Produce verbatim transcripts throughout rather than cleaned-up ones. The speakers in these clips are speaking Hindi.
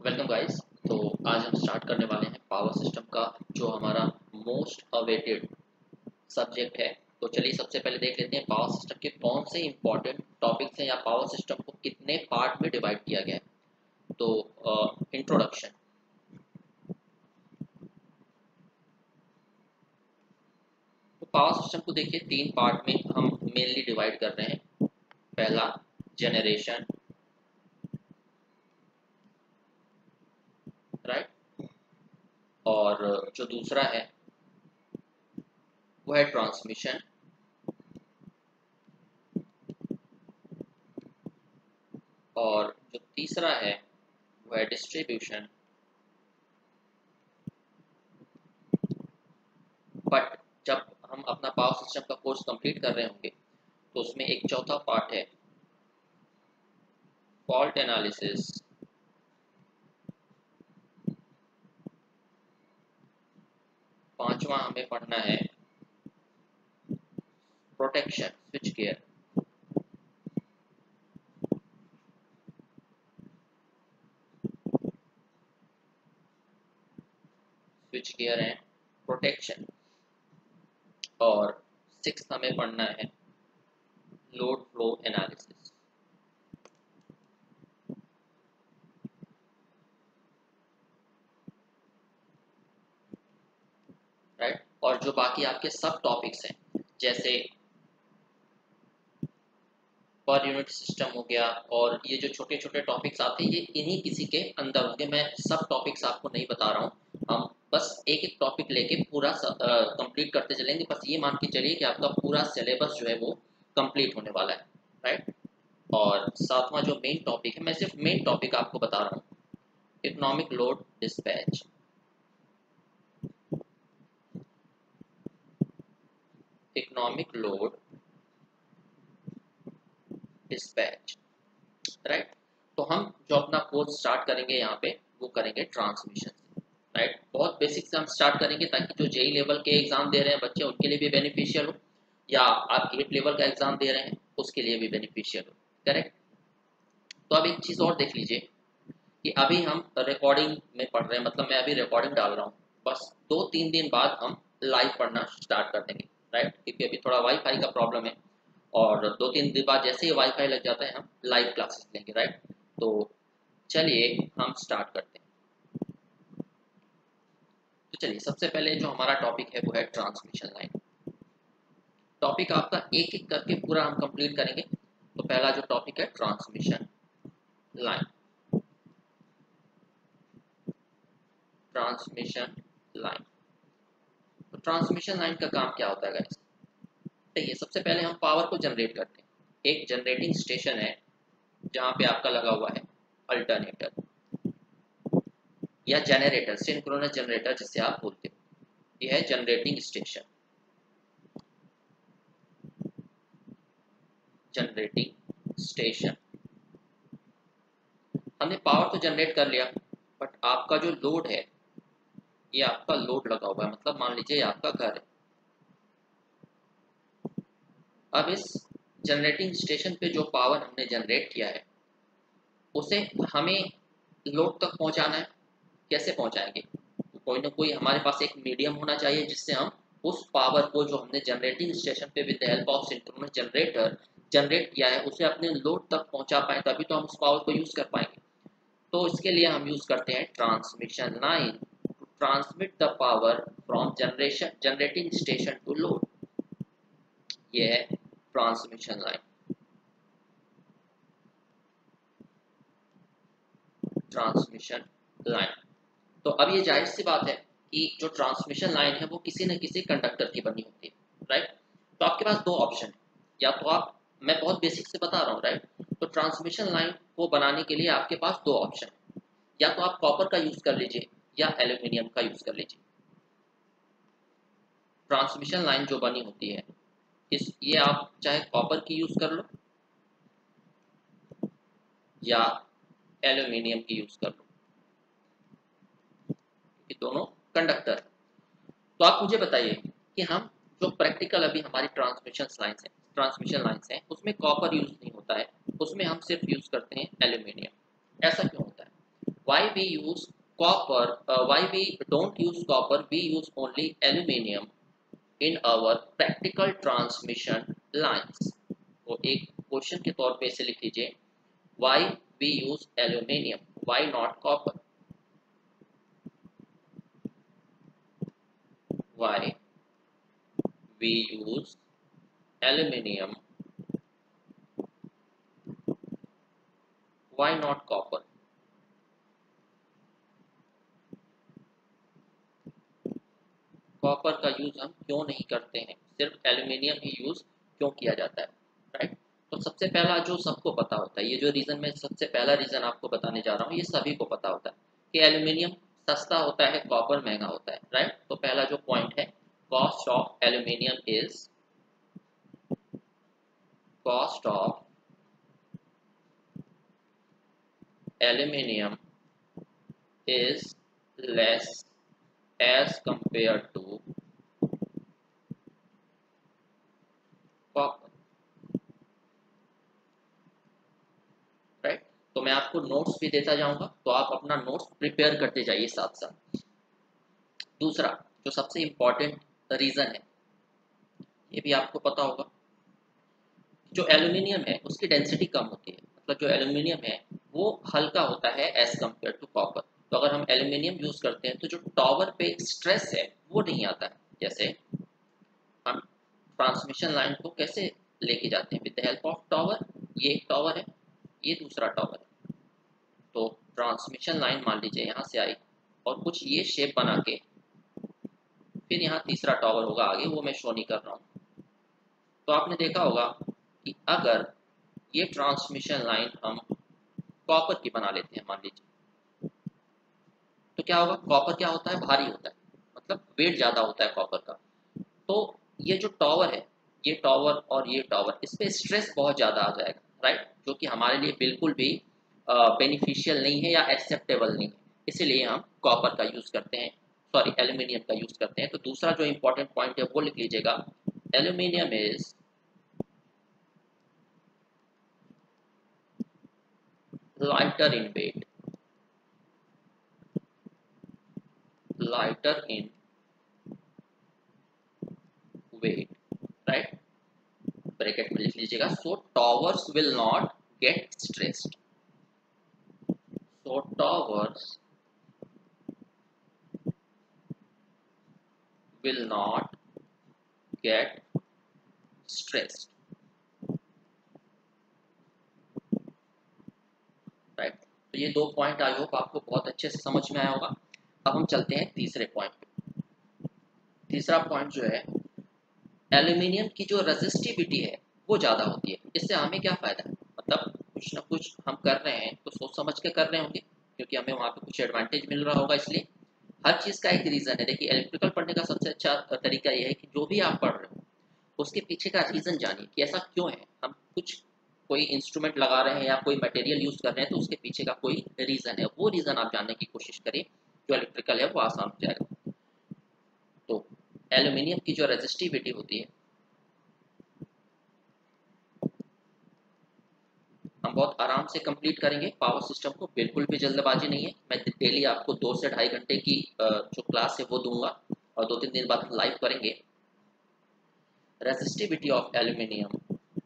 Welcome guys. तो आज हम स्टार्ट करने वाले हैं पावर सिस्टम का, जो हमारा मोस्ट अवेटेड सब्जेक्ट है। तो चलिए सबसे पहले देख लेते हैं पावर सिस्टम के कौन से इंपॉर्टेंट टॉपिक्स हैं या पावर सिस्टम को कितने पार्ट में डिवाइड किया गया है। तो इंट्रोडक्शन। तो पावर सिस्टम को देखिए तीन पार्ट में हम मेनली डिवाइड कर रहे हैं। पहला जनरेशन, राइट, और जो दूसरा है वो है ट्रांसमिशन, और जो तीसरा है वो है डिस्ट्रीब्यूशन। बट जब हम अपना पावर सिस्टम का कोर्स कंप्लीट कर रहे होंगे तो उसमें एक चौथा पार्ट है फॉल्ट एनालिसिस, पांचवा हमें पढ़ना है protection, switch gear, switch gear and protection, और सिक्स हमें पढ़ना है लोड फ्लो एनालिसिस। राइट, और जो बाकी आपके सब टॉपिक्स हैं जैसे पर यूनिट सिस्टम हो गया, और ये जो छोटे छोटे टॉपिक्स आते हैं ये इन्हीं किसी के अंदर होंगे। मैं सब टॉपिक्स आपको नहीं बता रहा हूँ, हम बस एक एक टॉपिक लेके पूरा कंप्लीट करते चलेंगे। बस ये मान के चलिए कि आपका पूरा सिलेबस जो है वो कंप्लीट होने वाला है। राइट, और सातवां जो मेन टॉपिक है, मैं सिर्फ मेन टॉपिक आपको बता रहा हूँ, economic load dispatch. Economic load dispatch, right. तो हम जो अपना कोर्स स्टार्ट करेंगे यहाँ पे वो करेंगे ट्रांसमिशन से। राइट, बहुत बेसिक से हम स्टार्ट करेंगे ताकि जो जेई लेवल के एग्जाम दे रहे हैं बच्चे उनके लिए भी बेनिफिशियल हो, या आप गेट लेवल का एग्जाम दे रहे हैं उसके लिए भी बेनिफिशियल हो। करेक्ट। तो अब एक चीज और देख लीजिए कि अभी हम रिकॉर्डिंग में पढ़ रहे हैं, मतलब मैं अभी रिकॉर्डिंग डाल रहा हूँ, बस दो तीन दिन बाद हम लाइव पढ़ना स्टार्ट कर देंगे। राइट, क्योंकि अभी थोड़ा वाईफाई का प्रॉब्लम है, और दो तीन दिन बाद जैसे ही वाईफाई लग जाता है हम लाइव क्लासेस लेंगे। राइट, तो चलिए हम स्टार्ट करते हैं। तो चलिए सबसे पहले जो हमारा टॉपिक है वो है ट्रांसमिशन लाइन। टॉपिक आपका एक एक करके पूरा हम कंप्लीट करेंगे। तो पहला जो टॉपिक है ट्रांसमिशन लाइन। ट्रांसमिशन लाइन, तो ट्रांसमिशन लाइन का काम क्या होता है गाइस? देखिए सबसे पहले हम पावर को जनरेट करते हैं। एक जनरेटिंग स्टेशन है जहां पे आपका लगा हुआ है अल्टरनेटर या जनरेटर, सिंक्रोनस जनरेटर जिसे आप बोलते हो, यह है जनरेटिंग स्टेशन। जनरेटिंग स्टेशन, हमने पावर तो जनरेट कर लिया, बट आपका जो लोड है ये आपका लोड लगा हुआ है, मतलब मान लीजिए ये आपका घर है। अब इस जनरेटिंग स्टेशन पे जो पावर हमने जनरेट किया है उसे हमें लोड तक पहुंचाना है। कैसे पहुंचाएंगे? कोई ना कोई हमारे पास एक मीडियम होना चाहिए जिससे हम उस पावर को जो हमने जनरेटिंग स्टेशन पे with the help of synchronous generator generate किया है उसे अपने लोड तक पहुंचा पाए, तभी तो हम उस पावर को यूज कर पाएंगे। तो इसके लिए हम यूज करते हैं transmission line to transmit the power from generation generating station to load. ये है ट्रांसमिशन लाइन। ट्रांसमिशन लाइन, तो अब ये जाहिर सी बात है कि जो ट्रांसमिशन लाइन है वो किसी न किसी कंडक्टर की बनी होती है। राइट, तो आपके पास दो ऑप्शन है, या तो आप, मैं बहुत बेसिक से बता रहा हूँ। राइट, तो ट्रांसमिशन लाइन को बनाने के लिए आपके पास दो ऑप्शन है, या तो आप कॉपर का यूज कर लीजिए या एल्यूमिनियम का यूज कर लीजिए। ट्रांसमिशन लाइन जो बनी होती है इस ये आप चाहे कॉपर की यूज कर लो या एल्यूमिनियम की यूज कर लो, ये दोनों कंडक्टर। तो आप मुझे बताइए कि हम जो प्रैक्टिकल अभी हमारी ट्रांसमिशन लाइन्स हैं ट्रांसमिशन लाइन्स हैं उसमें कॉपर यूज नहीं होता है, उसमें हम सिर्फ यूज करते हैं एल्यूमिनियम। ऐसा क्यों होता है? why we use copper, uh, why we don't use copper, we use only aluminium in our practical transmission lines. तो एक क्वेश्चन के तौर पे इसे लिख लीजिए, why we use aluminium, why not copper, why we use aluminium, why not copper. Copper का यूज हम क्यों नहीं करते हैं, सिर्फ एल्यूमिनियम ही यूज क्यों किया जाता है, राइट। तो सबसे पहला जो सबको पता होता है, ये जो रीजन मैं सबसे पहला रीजन आपको बताने जा रहा हूँ, ये सभी को पता होता है कि एल्यूमिनियम सस्ता होता है, कॉपर महंगा होता है, राइट। तो पहला जो पॉइंट है, cost of aluminium is, cost of aluminium is less as compared to copper, right. तो मैं आपको नोट्स भी देता जाऊंगा, तो आप अपना नोट्स प्रिपेयर करते जाइए साथ साथ। दूसरा जो सबसे इंपॉर्टेंट रीजन है, ये भी आपको पता होगा, जो एल्यूमिनियम है उसकी डेंसिटी कम होती है, मतलब जो एल्यूमिनियम है वो हल्का होता है एज कंपेयर टू कॉपर। तो अगर हम एल्यूमिनियम यूज करते हैं तो जो टॉवर पे स्ट्रेस है वो नहीं आता है। जैसे हम ट्रांसमिशन लाइन को कैसे लेके जाते हैं, with the help of tower, ये एक टॉवर है, ये दूसरा टॉवर है। तो ट्रांसमिशन लाइन मान लीजिए यहाँ से आई और कुछ ये शेप बना के, फिर यहाँ तीसरा टॉवर होगा आगे, वो मैं शो नहीं कर रहा हूँ। तो आपने देखा होगा कि अगर ये ट्रांसमिशन लाइन हम कॉपर की बना लेते हैं मान लीजिए, तो क्या होगा, कॉपर क्या होता है, भारी होता है, मतलब वेट ज्यादा होता है कॉपर का। तो ये जो टॉवर है, ये टॉवर और ये टॉवर, इस पे स्ट्रेस बहुत ज्यादा आ जाएगा, राइट, जो कि हमारे लिए बिल्कुल भी बेनिफिशियल नहीं है या एक्सेप्टेबल नहीं है। इसीलिए हम कॉपर का यूज करते हैं, सॉरी एल्यूमिनियम का यूज करते हैं। तो दूसरा जो इंपॉर्टेंट पॉइंट है वो लिख लीजिएगा, aluminium is lighter in weight, lighter in weight, right, bracket में लिख लीजिएगा, so towers will not get stressed, so towers will not get stressed, right। तो ये दो पॉइंट आई होप आपको बहुत अच्छे से समझ में आया होगा। अब हम चलते हैं तीसरे पॉइंट पे। तीसरा पॉइंट जो है, एल्यूमिनियम की जो रेजिस्टिविटी है वो ज़्यादा होती है। इससे हमें क्या फ़ायदा है, मतलब कुछ ना कुछ हम कर रहे हैं तो सोच समझ के कर रहे होंगे, क्योंकि हमें वहाँ पे कुछ एडवांटेज मिल रहा होगा। इसलिए हर चीज़ का एक रीज़न है। देखिए, इलेक्ट्रिकल पढ़ने का सबसे अच्छा तरीका यह है कि जो भी आप पढ़ रहे हो उसके पीछे का रीज़न जानिए कि ऐसा क्यों है। हम कुछ कोई इंस्ट्रूमेंट लगा रहे हैं या कोई मटेरियल यूज़ कर रहे हैं तो उसके पीछे का कोई रीज़न है, वो रीज़न आप जानने की कोशिश करिए, जो इलेक्ट्रिकल है वो आसान हो जाएगा। तो एल्यूमिनियम की जो रेजिस्टिविटी होती है, हम बहुत आराम से कंप्लीट करेंगे पावर सिस्टम को, बिल्कुल भी जल्दबाजी नहीं है। मैं डेली आपको दो से ढाई घंटे की जो क्लास है वो दूंगा और दो तीन दिन बाद लाइव करेंगे। रेजिस्टिविटी ऑफ एल्यूमिनियम,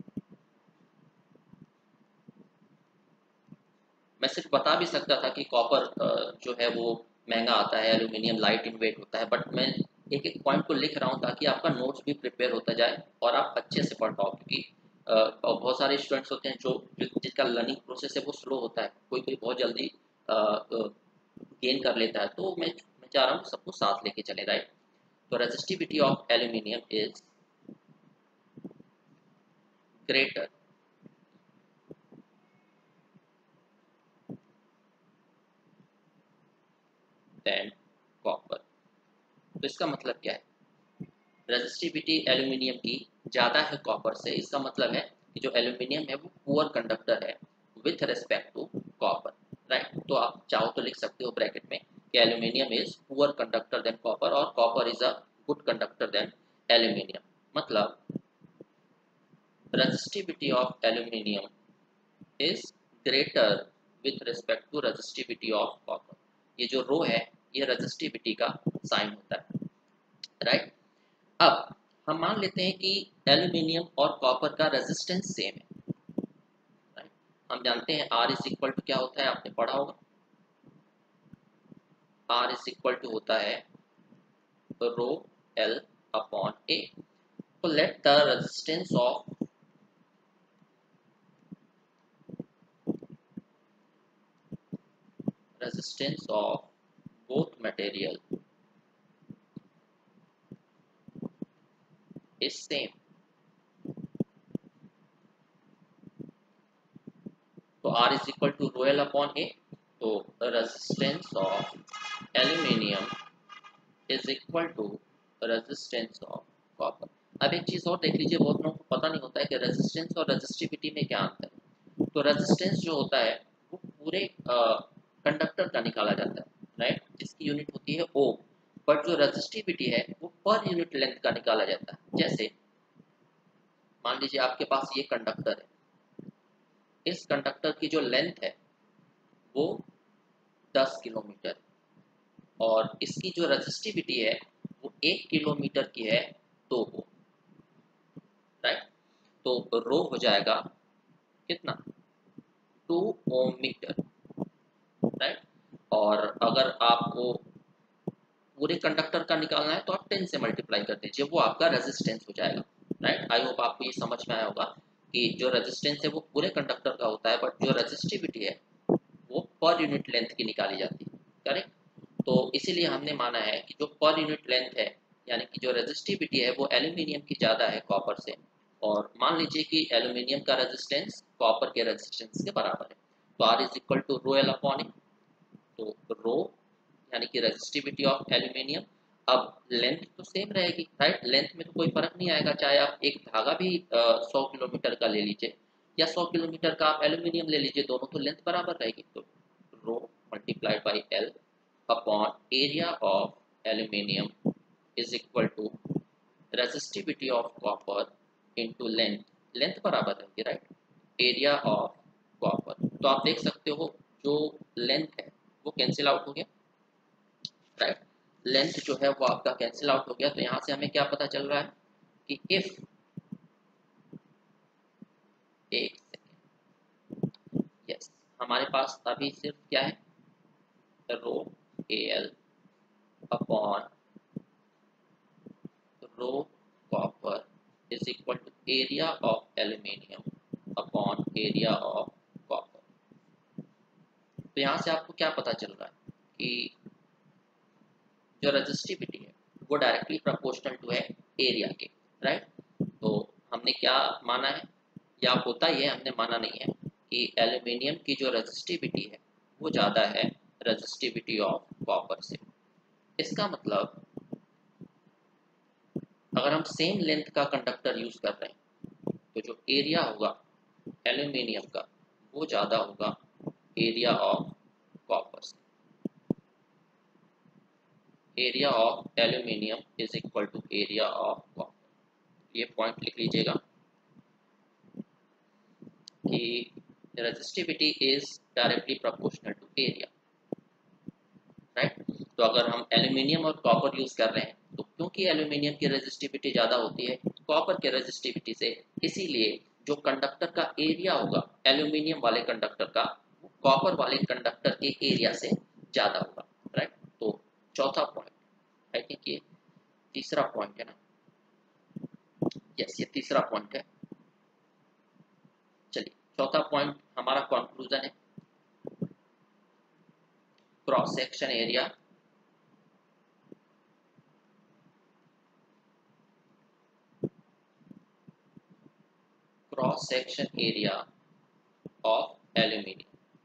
मैं सिर्फ बता भी सकता था कि कॉपर जो है वो महंगा आता है, एल्यूमिनियम लाइट इन वेट होता है, बट मैं एक एक पॉइंट को लिख रहा हूँ ताकि आपका नोट्स भी प्रिपेयर होता जाए और आप अच्छे से पढ़ पाओ। क्योंकि और बहुत सारे स्टूडेंट्स होते हैं जो जिसका लर्निंग प्रोसेस है वो स्लो होता है, कोई कोई बहुत जल्दी गेन कर लेता है। तो मैं मैं चाह रहा हूँ सबको साथ लेके चले, राइट। तो resistivity of aluminium is greater than copper. तो इसका मतलब क्या है, रेजिस्टिविटी एल्यूमिनियम की ज़्यादा है कॉपर से। इसका मतलब है कि जो एल्यूमिनियम है वो पुअर कंडक्टर है with respect to copper, right. तो आप चाहो तो लिख सकते हो ब्रैकेट में कि aluminium is poor conductor than copper और copper is a good conductor than aluminium. मतलब resistivity of aluminium is greater with respect to resistivity of copper. ये जो रो है ये रेजिस्टिविटी का साइन होता है, राइट। अब हम मान लेते हैं कि एल्यूमिनियम और कॉपर का रेजिस्टेंस सेम है, राइट। हम जानते हैं आर इज इक्वल टू क्या होता है, आपने पढ़ा होगा, आर इज इक्वल टू होता है रो एल अपॉन ए। तो let the resistance of resistance of both material is same। तो R is equal to rho L upon A, तो resistance of aluminium is equal to resistance of copper। अब एक चीज और देख लीजिए, बहुत लोगों को पता नहीं होता है कि रेजिस्टेंस और रेजिस्टिविटी में क्या अंतर है। तो रेजिस्टेंस जो होता है वो पूरे कंडक्टर का निकाला जाता है, राइट, जिसकी यूनिट होती है ओम। बट जो रेजिस्टिविटी है वो पर यूनिट लेंथ का निकाला जाता है। जैसे मान लीजिए आपके पास ये कंडक्टर है, इस कंडक्टर की जो लेंथ है वो दस किलोमीटर और इसकी जो रेजिस्टिविटी है वो एक किलोमीटर की है, दो ओम, राइट। तो रो हो जाएगा कितना, टू ओम मीटर, राइट। और अगर आपको पूरे कंडक्टर का निकालना है तो आप टेन से मल्टीप्लाई कर दीजिए, वो आपका रेजिस्टेंस हो जाएगा, राइट। आई होप आपको ये समझ में आया होगा कि जो रेजिस्टेंस है वो पूरे कंडक्टर का होता है, बट जो रेजिस्टिविटी है वो पर यूनिट लेंथ की निकाली जाती है, करेक्ट। तो इसीलिए हमने माना है कि जो पर यूनिट लेंथ है यानी कि जो रेजिस्टिविटी है वो एल्यूमिनियम की ज़्यादा है कॉपर से। और मान लीजिए कि एल्यूमिनियम का रेजिस्टेंस कॉपर के रेजिस्टेंस के बराबर है, तो R is equal to rho L upon A. तो रो यानी कि रेजिस्टिविटी ऑफ एल्यूमिनियम, अब लेंथ तो सेम रहेगी, राइट। लेंथ में तो कोई फर्क नहीं आएगा, चाहे आप एक धागा भी सौ किलोमीटर का ले लीजिए या सौ किलोमीटर का आप एल्यूमिनियम ले लीजिए, दोनों तो लेंथ बराबर रहेगी। तो rho multiplied by L upon area of aluminium is equal to resistivity of copper into length, length बराबर रहेगी, राइट, एरिया ऑफ कॉपर। तो आप देख सकते हो जो लेंथ है वो कैंसिल आउट हो गया, राइट। लेंथ जो है वो आपका कैंसिल आउट हो गया। तो यहां से हमें क्या पता चल रहा है कि इफ एक सेकेंड, यस, हमारे पास अभी सिर्फ क्या है, rho A L upon rho copper is equal to area of aluminium upon area of copper. तो यहां से आपको क्या पता चल रहा है कि जो रेजिस्टिविटी है वो डायरेक्टली प्रोपोर्शनल टू है एरिया के, राइट। तो हमने क्या माना है, या होता ही है, हमने माना नहीं है कि एल्यूमिनियम की जो रेजिस्टिविटी है वो ज़्यादा है रेजिस्टिविटी ऑफ कॉपर से। इसका मतलब अगर हम सेम लेंथ का कंडक्टर यूज कर रहे हैं तो जो एरिया होगा एल्यूमिनियम का वो ज़्यादा होगा एरिया ऑफ कॉपर से। Area of aluminium is equal to area of copper. ये पॉइंट लिख लीजिएगा कि resistivity is directly proportional to area, right. तो अगर हम एल्यूमिनियम और कॉपर यूज कर रहे हैं तो क्योंकि एल्यूमिनियम की रेजिस्टिविटी ज़्यादा होती है कॉपर के रेजिस्टिविटी से, इसीलिए जो कंडक्टर का एरिया होगा एल्यूमिनियम वाले कंडक्टर का वो कॉपर वाले कंडक्टर के एरिया से ज़्यादा होगा, राइट। तो चौथा पॉइंट, आई थिंक ये तीसरा पॉइंट है ना, यस ये तीसरा पॉइंट है। चलिए चौथा पॉइंट हमारा कंक्लूजन है, cross section area cross section area of aluminium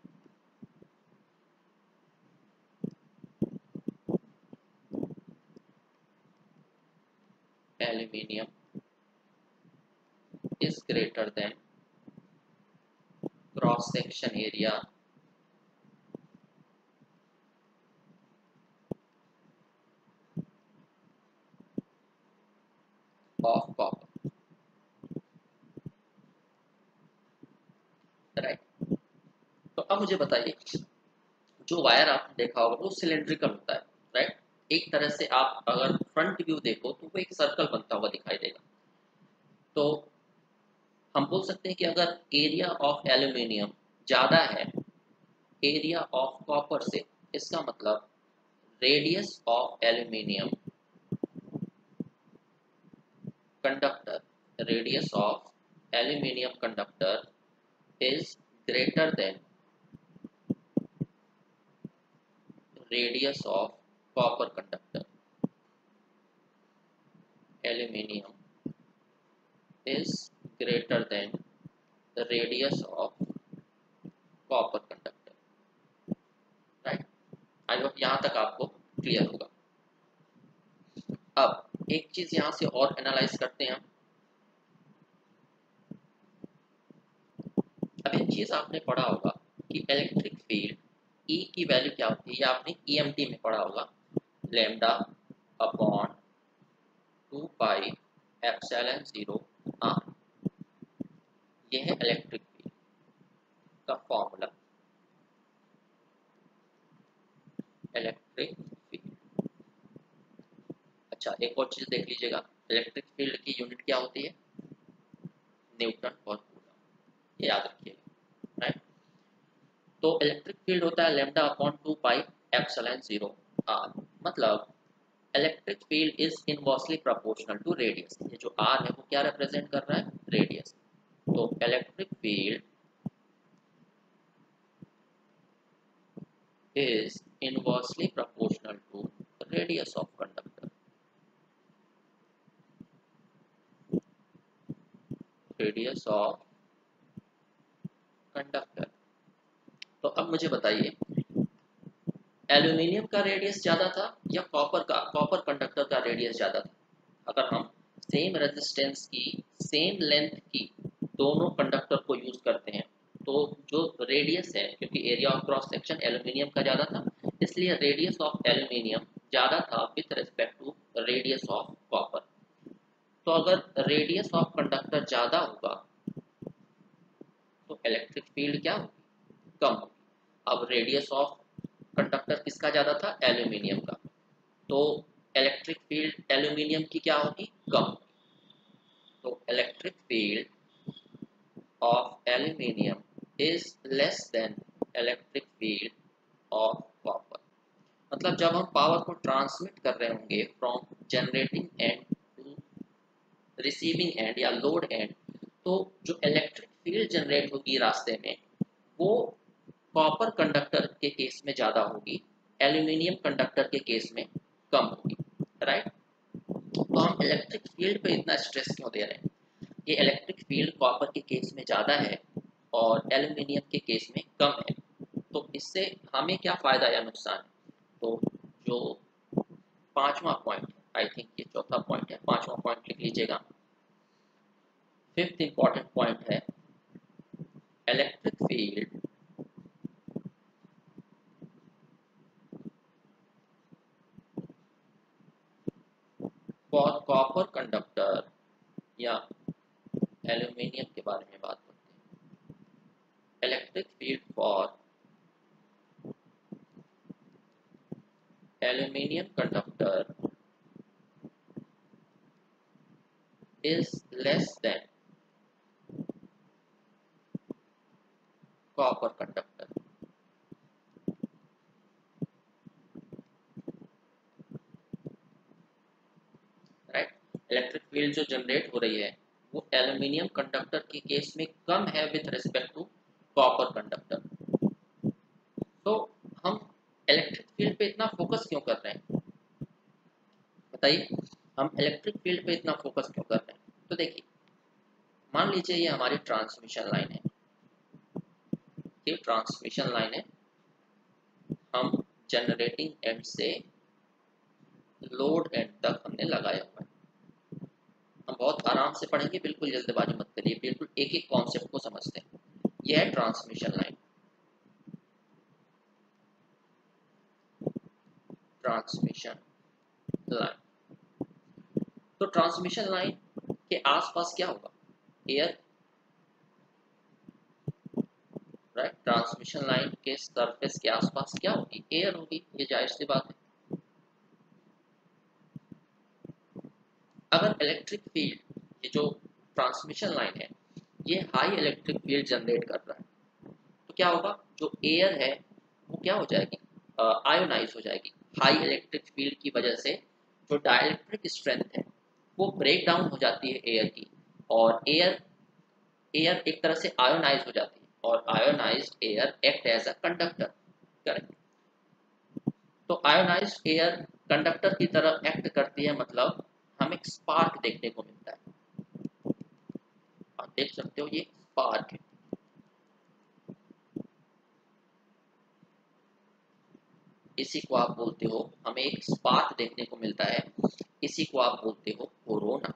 aluminium is greater than cross section area of copper, right. तो अब मुझे बताइए, जो वायर आपने देखा होगा वो सिलेंड्रिकल होता है, राइट। एक तरह से आप अगर फ्रंट व्यू देखो तो वो एक सर्कल बनता हुआ दिखाई देगा। तो हम बोल सकते हैं कि अगर एरिया ऑफ एल्यूमिनियम ज़्यादा है एरिया ऑफ कॉपर से, इसका मतलब radius of aluminium conductor radius of aluminium conductor is greater than radius of copper conductor. Aluminium is greater than the radius of copper conductor. Right? I hope यहाँ तक आपको क्लियर होगा। अब एक चीज यहाँ से और एनालाइज करते हैं हम। अब एक चीज आपने पढ़ा होगा कि इलेक्ट्रिक फील्ड E की वैल्यू क्या होती है, या आपने E M T में पढ़ा होगा, lambda upon two pi epsilon zero R. यह है इलेक्ट्रिक फील्ड का फॉर्मूला। इलेक्ट्रिक फील्ड, अच्छा एक और चीज देख लीजिएगा, इलेक्ट्रिक फील्ड की यूनिट क्या होती है, न्यूटन पर कूलम, ये याद रखिएगा, राइट। तो इलेक्ट्रिक फील्ड होता है lambda upon two pi epsilon zero R. मतलब electric field is inversely proportional to radius. ये जो आर है वो क्या रिप्रेजेंट कर रहा है, रेडियस। तो electric field is inversely proportional to radius of conductor. Radius of conductor. तो अब मुझे बताइए, एल्यूमिनियम का रेडियस ज्यादा था या कॉपर का कॉपर कंडक्टर का रेडियस ज्यादा था? अगर हम सेम रेजिस्टेंस की सेम लेंथ की दोनों कंडक्टर को यूज करते हैं तो जो रेडियस है, क्योंकि area of cross section aluminium का ज्यादा था, इसलिए रेडियस ऑफ एल्यूमिनियम ज्यादा था with respect to radius of copper. तो अगर रेडियस ऑफ कंडक्टर ज्यादा होगा तो इलेक्ट्रिक फील्ड क्या होगी, कम होगी। अब रेडियस ऑफ कंडक्टर किसका ज्यादा था, एल्यूमिनियम का, तो इलेक्ट्रिक फील्ड एल्यूमिनियम की क्या होगी, कम होगी। तो electric field of aluminium is less than electric field of copper. मतलब जब हम पावर को ट्रांसमिट कर रहे होंगे from generating end to receiving end या लोड एंड, तो जो इलेक्ट्रिक फील्ड जनरेट होगी रास्ते में वो कॉपर कंडक्टर के केस में ज्यादा होगी, एल्यूमिनियम कंडक्टर के केस में कम होगी, राइट। तो हम इलेक्ट्रिक फील्ड पे इतना स्ट्रेस क्यों दे रहे हैं, ये इलेक्ट्रिक फील्ड कॉपर के केस में ज्यादा है और एल्यूमिनियम के केस में कम है, तो इससे हमें क्या फायदा या नुकसान है। तो जो पांचवा पॉइंट, आई थिंक ये चौथा पॉइंट है, पांचवा पॉइंट लिख लीजिएगा। फिफ्थ इंपॉर्टेंट पॉइंट है, electric field for copper conductor, या एल्यूमिनियम के बारे में बात करते हैं। Electric field for aluminium conductor is less than copper conductor. Right, electric field जो जनरेट हो रही है वो एल्यूमिनियम कंडक्टर के केस में कम है with respect to copper conductor. तो हम इलेक्ट्रिक फील्ड पे इतना फोकस क्यों कर रहे हैं, बताइए, हम इलेक्ट्रिक फील्ड पे इतना फोकस क्यों कर रहे हैं। तो देखिए, मान लीजिए ये हमारी ट्रांसमिशन लाइन है, ये ट्रांसमिशन लाइन है, हम जनरेटिंग एंड से लोड एंड तक हमने लगाया हुआ है। हम बहुत आराम से पढ़ेंगे, बिल्कुल जल्दबाजी मत करिए, बिल्कुल एक एक कॉन्सेप्ट को समझते हैं। यह है ट्रांसमिशन लाइन, ट्रांसमिशन लाइन। तो ट्रांसमिशन लाइन के आसपास क्या होगा, एयर, राइट। ट्रांसमिशन लाइन के सरफेस के आसपास क्या होगी, एयर होगी, ये जाहिर सी बात है। अगर इलेक्ट्रिक फील्ड, ये जो ट्रांसमिशन लाइन है ये हाई इलेक्ट्रिक फील्ड जनरेट कर रहा है, तो क्या होगा, जो एयर है वो क्या हो जाएगी, आयोनाइज हो जाएगी। हाई इलेक्ट्रिक फील्ड की वजह से जो डाइलेक्ट्रिक स्ट्रेंथ है वो ब्रेक डाउन हो जाती है एयर की, और एयर एयर एक तरह से आयोनाइज हो जाती है, और ionised air act as a conductor. Correct. तो आयोनाइज्ड एयर कंडक्टर की तरह एक्ट करती है, मतलब हमें स्पार्क देखने को मिलता है। आप देख सकते हो ये स्पार्क है। इसी को आप बोलते हो, हमें एक स्पार्क देखने को मिलता है, इसी को आप बोलते हो कोरोना।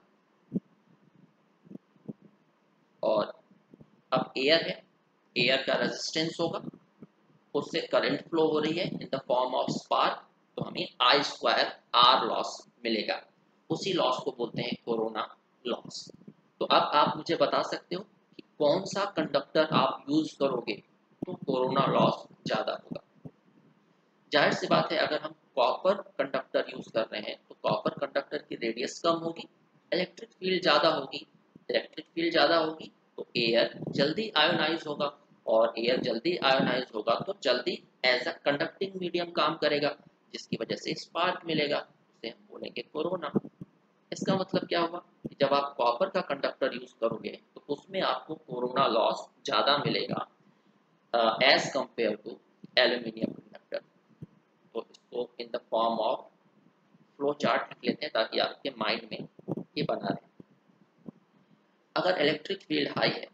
और अब एयर है, एयर का रेजिस्टेंस होगा, उससे करंट फ्लो हो रही है in the form of spark, तो हमें आई स्क्वायर आर लॉस मिलेगा। उसी लॉस को बोलते हैं कोरोना लॉस। तो अब आप मुझे बता सकते हो कि कौन सा कंडक्टर आप यूज करोगे तो कोरोना लॉस ज्यादा होगा। जाहिर सी बात है, अगर हम कॉपर कंडक्टर यूज कर रहे हैं तो कॉपर कंडक्टर की रेडियस कम होगी, इलेक्ट्रिक फील्ड ज्यादा होगी। इलेक्ट्रिक फील्ड ज्यादा होगी तो एयर जल्दी आयोनाइज होगा, और एयर जल्दी आयोनाइज होगा तो जल्दी एज अ कंडक्टिंग मीडियम काम करेगा, जिसकी वजह से स्पार्क मिलेगा, उसे हम बोलेंगे कोरोना। इसका मतलब क्या हुआ कि जब आप कॉपर का कंडक्टर यूज करोगे तो उसमें आपको कोरोना लॉस ज्यादा मिलेगा as compare to aluminium conductor. तो इसको in the form of flow chart लिख लेते हैं ताकि आपके माइंड में ये बना रहे। अगर इलेक्ट्रिक फील्ड हाई है,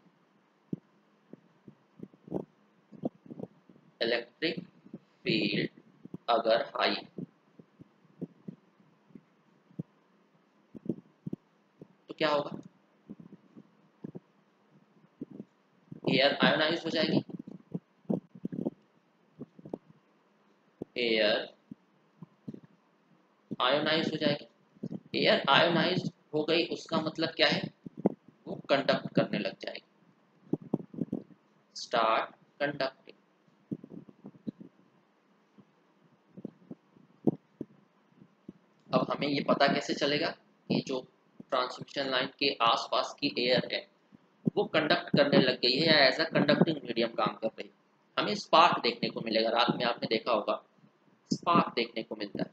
इलेक्ट्रिक फील्ड अगर हाई है तो क्या होगा, एयर आयोनाइज हो जाएगी, एयर आयोनाइज हो जाएगी। एयर आयोनाइज हो गई उसका मतलब क्या है, वो कंडक्ट करने लग जाएगी, स्टार्ट कंडक्टिंग। अब हमें ये पता कैसे चलेगा कि जो ट्रांसमिशन लाइन के आसपास की एयर है वो कंडक्ट करने लग गई है या एज अ कंडक्टिंग मीडियम काम कर रही है। हमें स्पार्क देखने को मिलेगा, रात में आपने देखा होगा स्पार्क देखने को मिलता है,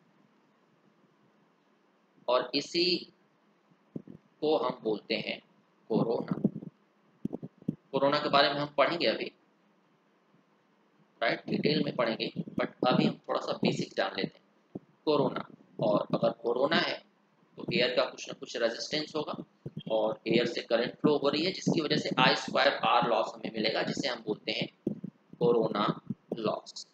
और इसी को हम बोलते हैं कोरोना। कोरोना के बारे में हम पढ़ेंगे अभी, राइट, डिटेल में पढ़ेंगे, बट अभी हम थोड़ा सा बेसिक जान लेते हैं कोरोना। और अगर कोरोना है तो एयर का कुछ ना कुछ रेजिस्टेंस होगा, और एयर से करंट फ्लो हो रही है, जिसकी वजह से आई स्क्वायर आर लॉस हमें मिलेगा, जिसे हम बोलते हैं कोरोना लॉस।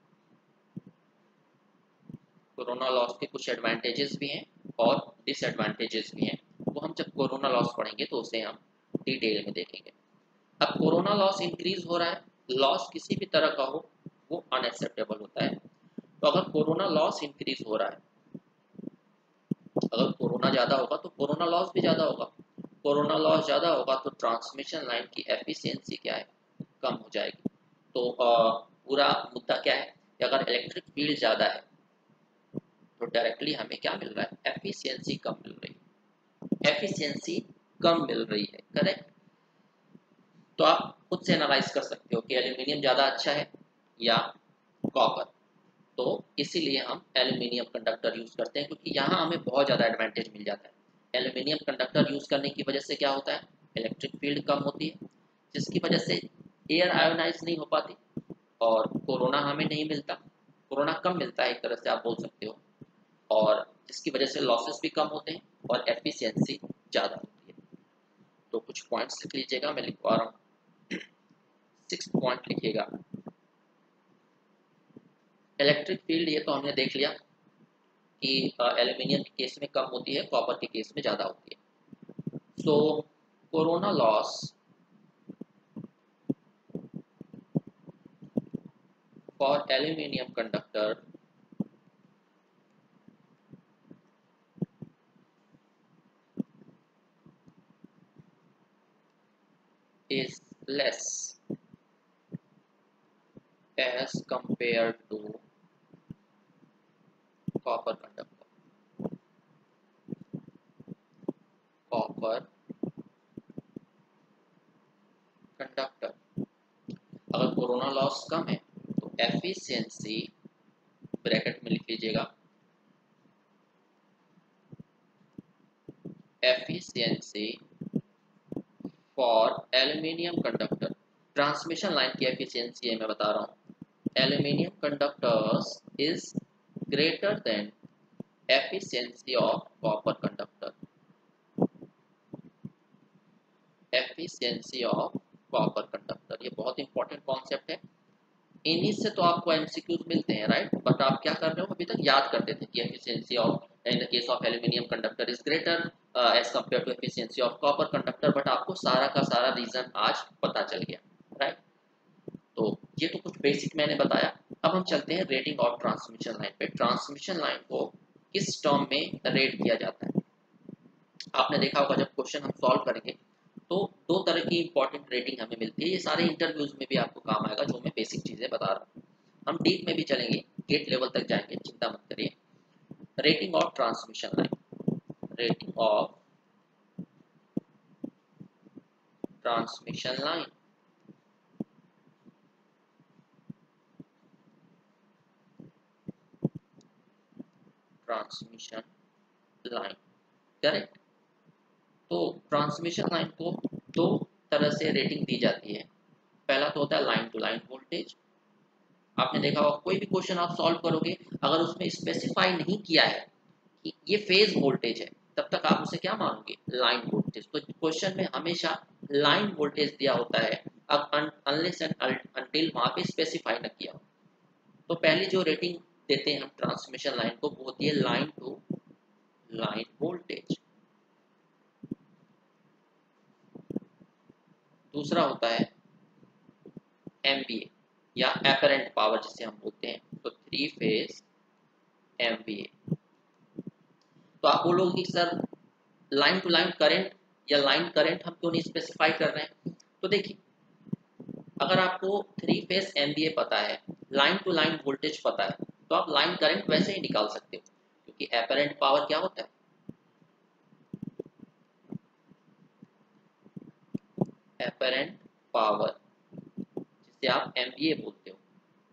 कोरोना लॉस के कुछ एडवांटेजेस भी हैं और डिसएडवांटेजेस भी हैं, वो हम जब कोरोना लॉस पढ़ेंगे तो उसे हम डिटेल में देखेंगे। अब कोरोना लॉस इंक्रीज हो रहा है, लॉस किसी भी तरह का हो वो अनएक्सेप्टेबल होता है। तो अगर कोरोना लॉस इंक्रीज हो रहा है, अगर कोरोना ज्यादा होगा तो कोरोना लॉस भी ज्यादा होगा, कोरोना लॉस ज्यादा होगा तो ट्रांसमिशन लाइन की एफिशिएंसी क्या है, कम हो जाएगी। तो आ, पूरा मुद्दा क्या है कि अगर इलेक्ट्रिक फील्ड ज्यादा है तो डायरेक्टली हमें क्या मिल रहा है, एफिशिएंसी कम मिल रही है, एफिशिएंसी कम मिल रही है। करेक्ट। तो आप खुद से एनालाइज कर सकते हो कि एल्यूमिनियम ज़्यादा अच्छा है या कॉपर। तो इसीलिए हम एल्यूमिनियम कंडक्टर यूज़ करते हैं, क्योंकि यहाँ हमें बहुत ज़्यादा एडवांटेज मिल जाता है। एल्यूमिनियम कंडक्टर यूज़ करने की वजह से क्या होता है, इलेक्ट्रिक फील्ड कम होती है, जिसकी वजह से एयर आयोनाइज नहीं हो पाती और कोरोना हमें नहीं मिलता, कोरोना कम मिलता है एक तरह से आप बोल सकते हो, और जिसकी वजह से लॉसेस भी कम होते हैं और एफिशिएंसी ज़्यादा होती है। तो कुछ पॉइंट्स लिख लीजिएगा, मैं लिखवा रहा हूँ। सिक्स पॉइंट लिखिएगा। इलेक्ट्रिक फील्ड ये तो हमने देख लिया कि एल्यूमिनियम के केस में कम होती है, कॉपर के केस में ज़्यादा होती है। So corona loss for aluminium conductor is less as compared to copper conductor. Copper conductor अगर कोरोना लॉस कम है तो एफिशिएंसी ब्रैकेट में लिख लीजिएगा, efficiency for aluminium conductor. Transmission line की एफिशिएंसी है मैं बता रहा हूँ, aluminium conductors is greater than efficiency of copper conductor. Efficiency of copper conductor, ये बहुत इंपॉर्टेंट कॉन्सेप्ट है। इन्हीं से तो आपको एमसीक्यूज मिलते हैं, राइट। बट आप क्या कर रहे हो, अभी तक याद करते थे कि efficiency of in the case of aluminium conductor is greater as compare to efficiency of copper conductor, but आपको सारा का सारा रीजन आज पता चल गया, राइट। तो ये तो कुछ बेसिक मैंने बताया। अब हम चलते हैं रेटिंग ऑफ ट्रांसमिशन लाइन पे। ट्रांसमिशन लाइन को किस टर्म में रेट किया जाता है? आपने देखा होगा जब क्वेश्चन हम सॉल्व करेंगे तो दो तरह की इंपॉर्टेंट रेटिंग हमें मिलती है। ये सारे इंटरव्यूज में भी आपको काम आएगा जो मैं बेसिक चीजें बता रहा हूँ। हम डीप में भी चलेंगे, गेट लेवल तक जाएंगे, चिंता मत करिए। Rating of transmission line, rating of transmission line. Transmission line, correct. तो ट्रांसमिशन लाइन को दो तरह से रेटिंग दी जाती है। पहला तो होता है लाइन टू लाइन वोल्टेज। आपने देखा होगा कोई भी क्वेश्चन आप सॉल्व करोगे, अगर उसमें स्पेसिफाई नहीं किया है कि ये फेज वोल्टेज है, तब तक आप उसे क्या मानोगे, लाइन वोल्टेज। तो क्वेश्चन में हमेशा लाइन वोल्टेज दिया होता है, अब अनलेस एंड अनटिल वहां पे स्पेसिफाई न किया हो। तो पहली जो रेटिंग देते हैं हम ट्रांसमिशन लाइन को, वो होती है लाइन टू लाइन वोल्टेज। दूसरा होता है एमवीए या एपरेंट पावर जिसे हम बोलते हैं, तो थ्री फेज एमवीए। तो आप बोलोगे कि sir line to line current या लाइन करंट हम क्यों नहीं स्पेसिफाई कर रहे हैं? तो देखिए, अगर आपको थ्री फेज एमवीए पता है, लाइन टू लाइन वोल्टेज पता है, तो आप लाइन करंट वैसे ही निकाल सकते हो, क्योंकि एपरेंट पावर क्या होता है, एपरेंट पावर जिसे आप एमवीए बोलते हो,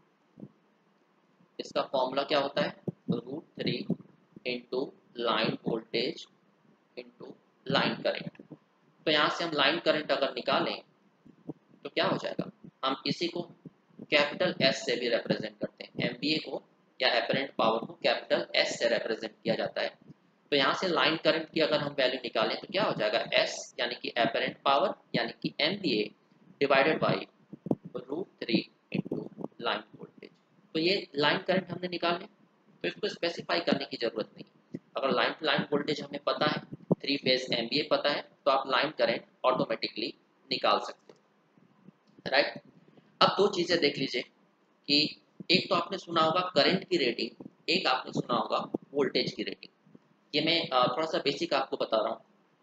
इसका फॉर्मूला क्या होता है, root three into line voltage into line current. तो यहाँ से हम लाइन करंट अगर निकालें तो क्या हो जाएगा, हम इसी को कैपिटल एस से भी रिप्रेजेंट करते हैं, एमवीए को या एपरेंट पावर को कैपिटल एस से रिप्रेजेंट किया जाता है। तो यहाँ से लाइन करंट की अगर हम वैल्यू निकालें तो क्या हो जाएगा, एस यानी कि एपरेंट पावर यानी कि MVA divided by root three into line voltage. तो ये लाइन करंट हमने निकालने, तो इसको स्पेसिफाई करने की जरूरत नहीं। अगर लाइन टू लाइन वोल्टेज हमें पता है, थ्री फेज एमवीए पता है, तो आप लाइन करंट ऑटोमेटिकली निकाल सकते हो, राइट। अब दो चीजें देख लीजिए कि एक तो आपने सुना होगा करंट की रेटिंग, एक आपने सुना होगा वोल्टेज की रेटिंग। ये मैं थोड़ा सा बेसिक आपको बता रहा हूँ।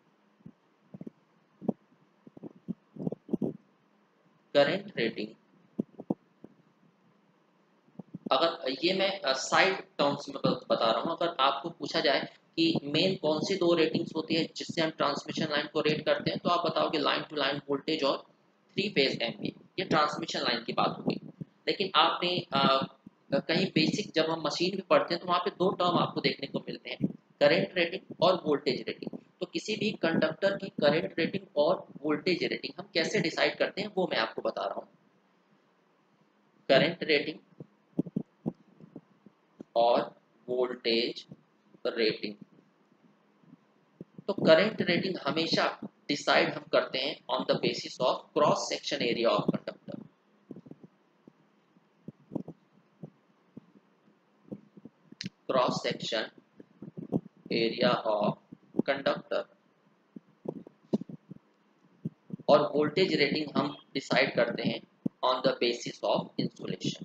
करंट रेटिंग, अगर ये मैं साइड टर्म्स में बता रहा हूँ, अगर आपको पूछा जाए कि मेन कौन सी दो रेटिंग्स होती है जिससे हम ट्रांसमिशन लाइन को रेट करते हैं, तो आप बताओगे लाइन टू लाइन वोल्टेज और थ्री फेज एमवीए। ये ट्रांसमिशन लाइन की बात होगी। लेकिन आपने आ, कहीं बेसिक जब हम मशीन में पढ़ते हैं तो वहाँ पे दो टर्म आपको देखने को मिलते हैं, करंट रेटिंग और वोल्टेज रेटिंग। तो किसी भी कंडक्टर की करंट रेटिंग और वोल्टेज रेटिंग हम कैसे डिसाइड करते हैं वो मैं आपको बता रहा हूँ। करंट रेटिंग और वोल्टेज रेटिंग। तो करंट रेटिंग हमेशा डिसाइड हम करते हैं on the basis of cross section area of conductor. Cross section area of conductor. और वोल्टेज रेटिंग हम डिसाइड करते हैं on the basis of insulation,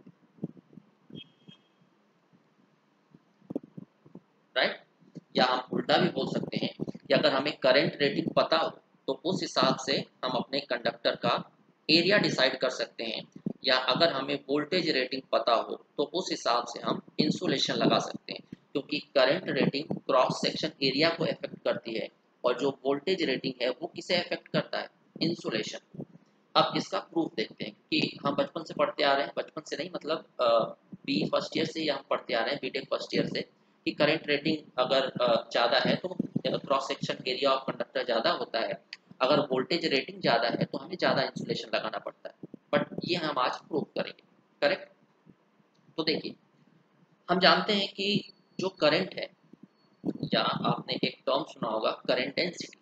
right. या हम उल्टा भी बोल सकते हैं कि अगर हमें करंट रेटिंग पता हो तो उस हिसाब से हम अपने कंडक्टर का एरिया डिसाइड कर सकते हैं या अगर हमें वोल्टेज रेटिंग पता हो तो उस हिसाब से हम इंसुलेशन लगा सकते हैं, क्योंकि current rating cross section area को इफेक्ट करती है और जो वोल्टेज रेटिंग है वो किसे इफेक्ट करता है, इंसुलेशन। अब इसका प्रूफ देखते हैं कि हम बचपन से पढ़ते आ रहे हैं, बचपन से नहीं मतलब बी फर्स्ट ईयर से ही हम पढ़ते आ रहे हैं, बीटेक फर्स्ट ईयर से, कि करंट रेटिंग अगर ज़्यादा है तो cross section area of conductor ज़्यादा होता है, अगर वोल्टेज रेटिंग ज़्यादा है तो हमें ज़्यादा इंसुलेशन लगाना पड़ता है। बट ये हम आज प्रूव करेंगे, करेक्ट। तो देखिए, हम जानते हैं कि जो करंट है, या आपने एक टर्म सुना होगा करंट डेंसिटी,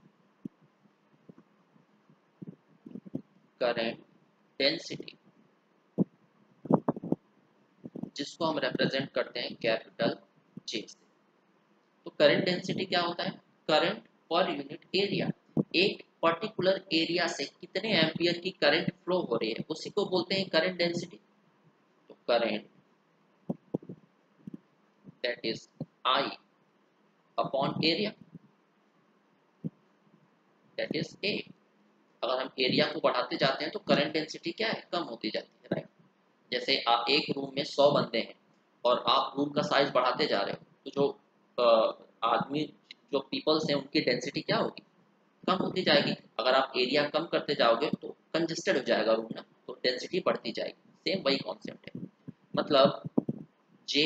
करंट डेंसिटी जिसको हम रिप्रेजेंट करते हैं कैपिटल जे से। तो करंट डेंसिटी क्या होता है, करंट पर यूनिट एरिया, एक पर्टिकुलर एरिया से कितने एम्पियर की करंट फ्लो हो रही है उसी को बोलते हैं करंट डेंसिटी। तो current that is I upon area, that is A. अगर हम एरिया को बढ़ाते जाते हैं तो करंट डेंसिटी क्या है, कम होती जाती है, राइट। जैसे आप एक रूम में सौ बंदे हैं और आप रूम का साइज बढ़ाते जा रहे हो, तो जो आ, आदमी जो पीपल्स हैं उनकी डेंसिटी क्या होगी, कम होती जाएगी। अगर आप एरिया कम करते जाओगे तो कंजेस्टेड हो जाएगा रूम ना, तो डेंसिटी बढ़ती जाएगी। सेम वही कॉन्सेप्ट है, मतलब J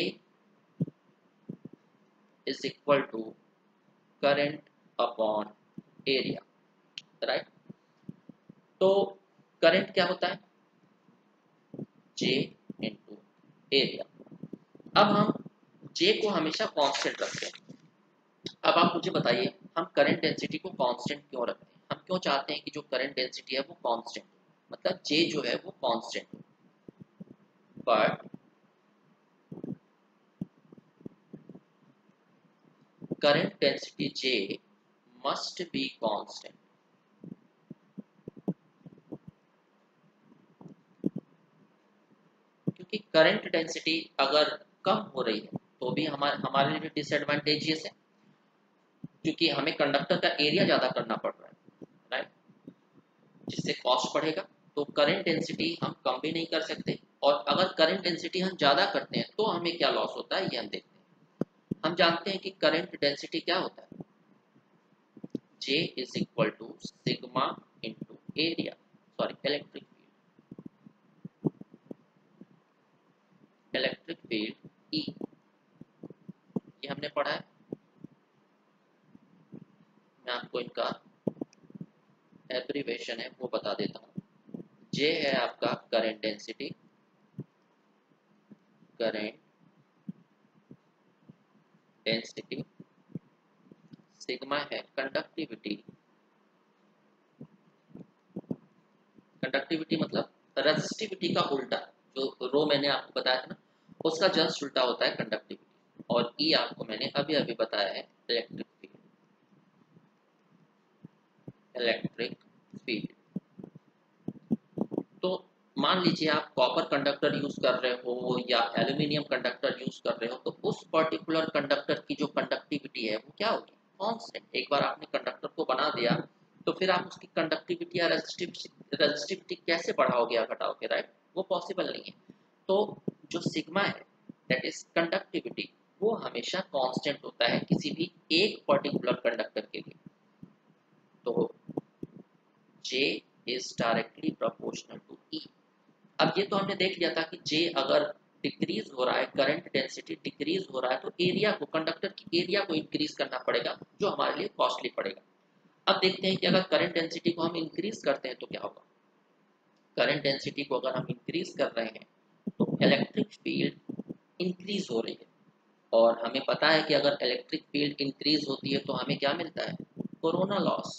is equal to current upon area, right. तो करंट क्या होता है, J इंटू एरिया। अब हम J को हमेशा कांस्टेंट रखते हैं। अब आप मुझे बताइए, हम करंट डेंसिटी को कांस्टेंट क्यों रखते हैं, हम क्यों चाहते हैं कि जो करंट डेंसिटी है वो कांस्टेंट हो, मतलब J जो है वो कांस्टेंट हो। But current density J must be constant, क्योंकि करंट डेंसिटी अगर कम हो रही है तो भी हमारे हमारे लिए डिसएडवांटेजियस है, क्योंकि हमें कंडक्टर का एरिया ज़्यादा करना पड़ रहा है, राइट, जिससे कॉस्ट बढ़ेगा। तो करंट डेंसिटी हम कम भी नहीं कर सकते, और अगर करंट डेंसिटी हम ज़्यादा करते हैं तो हमें क्या लॉस होता है ये हम देखते हैं। हम जानते हैं कि करंट डेंसिटी क्या होता है, J is equal to sigma into area, sorry electric field, electric field E, ये हमने पढ़ा है। मैं आपको इनका एब्रीवेशन है वो बता देता हूँ। J है आपका current density, current density, sigma है कंडक्टिविटी, कंडक्टिविटी मतलब रेजिस्टिविटी का उल्टा, जो रो मैंने आपको बताया था ना उसका जस्ट उल्टा होता है कंडक्टिविटी, और ई आपको मैंने अभी अभी बताया है इलेक्ट्रिक फील्ड, इलेक्ट्रिक फील्ड। तो मान लीजिए आप कॉपर कंडक्टर यूज कर रहे हो या एल्यूमिनियम कंडक्टर यूज कर रहे हो, तो उस पर्टिकुलर कंडक्टर की जो कंडक्टिविटी है वो क्या होगी, कांस्टेंट। एक बार आपने कंडक्टर को बना दिया तो फिर आप उसकी कंडक्टिविटी या रेजिस्टिविटी कैसे बढ़ाओगे या घटाओगे, राइट, वो पॉसिबल नहीं है। तो जो सिग्मा है दैट इज कंडक्टिविटी, वो हमेशा कांस्टेंट होता है किसी भी एक पर्टिकुलर कंडक्टर के लिए। तो J is directly proportional to E। अब ये तो हमने देख लिया था कि J अगर डिक्रीज हो रहा है, करंट डेंसिटी डिक्रीज हो रहा है, तो एरिया को, कंडक्टर की एरिया को इंक्रीज करना पड़ेगा, जो हमारे लिए कॉस्टली पड़ेगा। अब देखते हैं कि अगर करंट डेंसिटी को हम इंक्रीज करते हैं तो क्या होगा। करंट डेंसिटी को अगर हम इंक्रीज कर रहे हैं तो इलेक्ट्रिक फील्ड इंक्रीज हो रही है, और हमें पता है कि अगर इलेक्ट्रिक फील्ड इंक्रीज होती है तो हमें क्या मिलता है, कोरोना लॉस।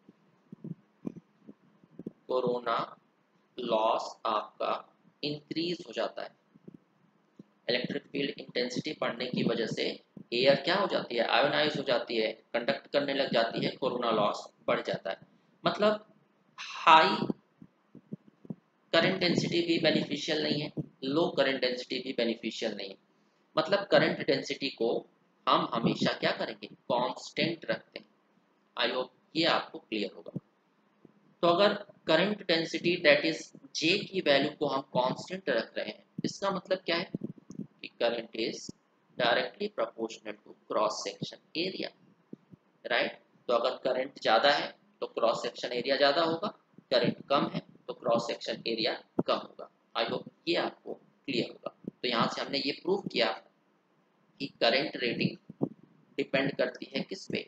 कोरोना लॉस आपका इंक्रीज हो जाता है। इलेक्ट्रिक फील्ड इंटेंसिटी बढ़ने की वजह से एयर क्या हो जाती है, आयोनाइज हो जाती है, कंडक्ट करने लग जाती है, कोरोना लॉस बढ़ जाता है। मतलब हाई करंट डेंसिटी भी बेनिफिशियल नहीं है, लो करंट डेंसिटी भी बेनिफिशियल नहीं है। मतलब करंट डेंसिटी को हम हमेशा क्या करेंगे, कांस्टेंट रखते हैं। आई होप ये आपको क्लियर होगा। तो अगर current density that is J की वैल्यू को हम कांस्टेंट रख रहे हैं, इसका मतलब क्या है कि current is directly proportional to cross section area, right. तो अगर करंट ज़्यादा है तो क्रॉस सेक्शन एरिया ज़्यादा होगा, करंट कम है तो क्रॉस सेक्शन एरिया कम होगा। आई होप ये आपको क्लियर होगा। तो यहाँ से हमने ये प्रूव किया कि करंट रेटिंग डिपेंड करती है किस पे,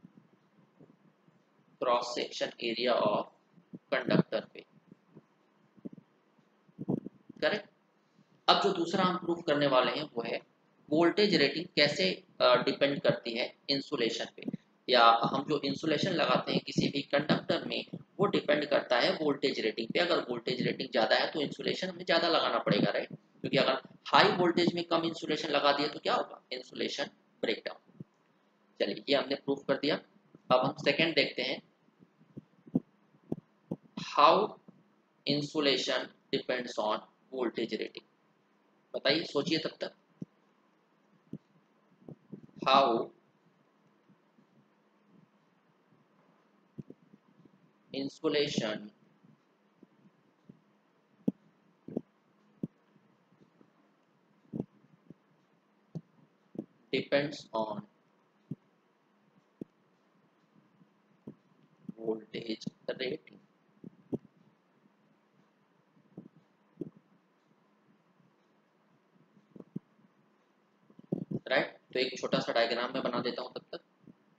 cross section area of conductor पे, करेक्ट। अब जो दूसरा हम प्रूव करने वाले हैं वो है वोल्टेज रेटिंग कैसे डिपेंड करती है इंसुलेशन पे, या हम जो इंसुलेशन लगाते हैं किसी भी कंडक्टर में वो डिपेंड करता है वोल्टेज रेटिंग पे। अगर वोल्टेज रेटिंग ज़्यादा है तो इंसुलेशन हमें ज़्यादा लगाना पड़ेगा, राइट। क्योंकि अगर हाई वोल्टेज में कम इंसुलेशन लगा दिया तो क्या होगा, इंसुलेशन ब्रेक डाउन। चलिए ये हमने प्रूव कर दिया। अब हम सेकेंड देखते हैं, how insulation depends on voltage rating. बताइए, सोचिए तब तक। How insulation depends on voltage rating। Right, तो एक छोटा सा डायग्राम में बना देता हूं तब तक।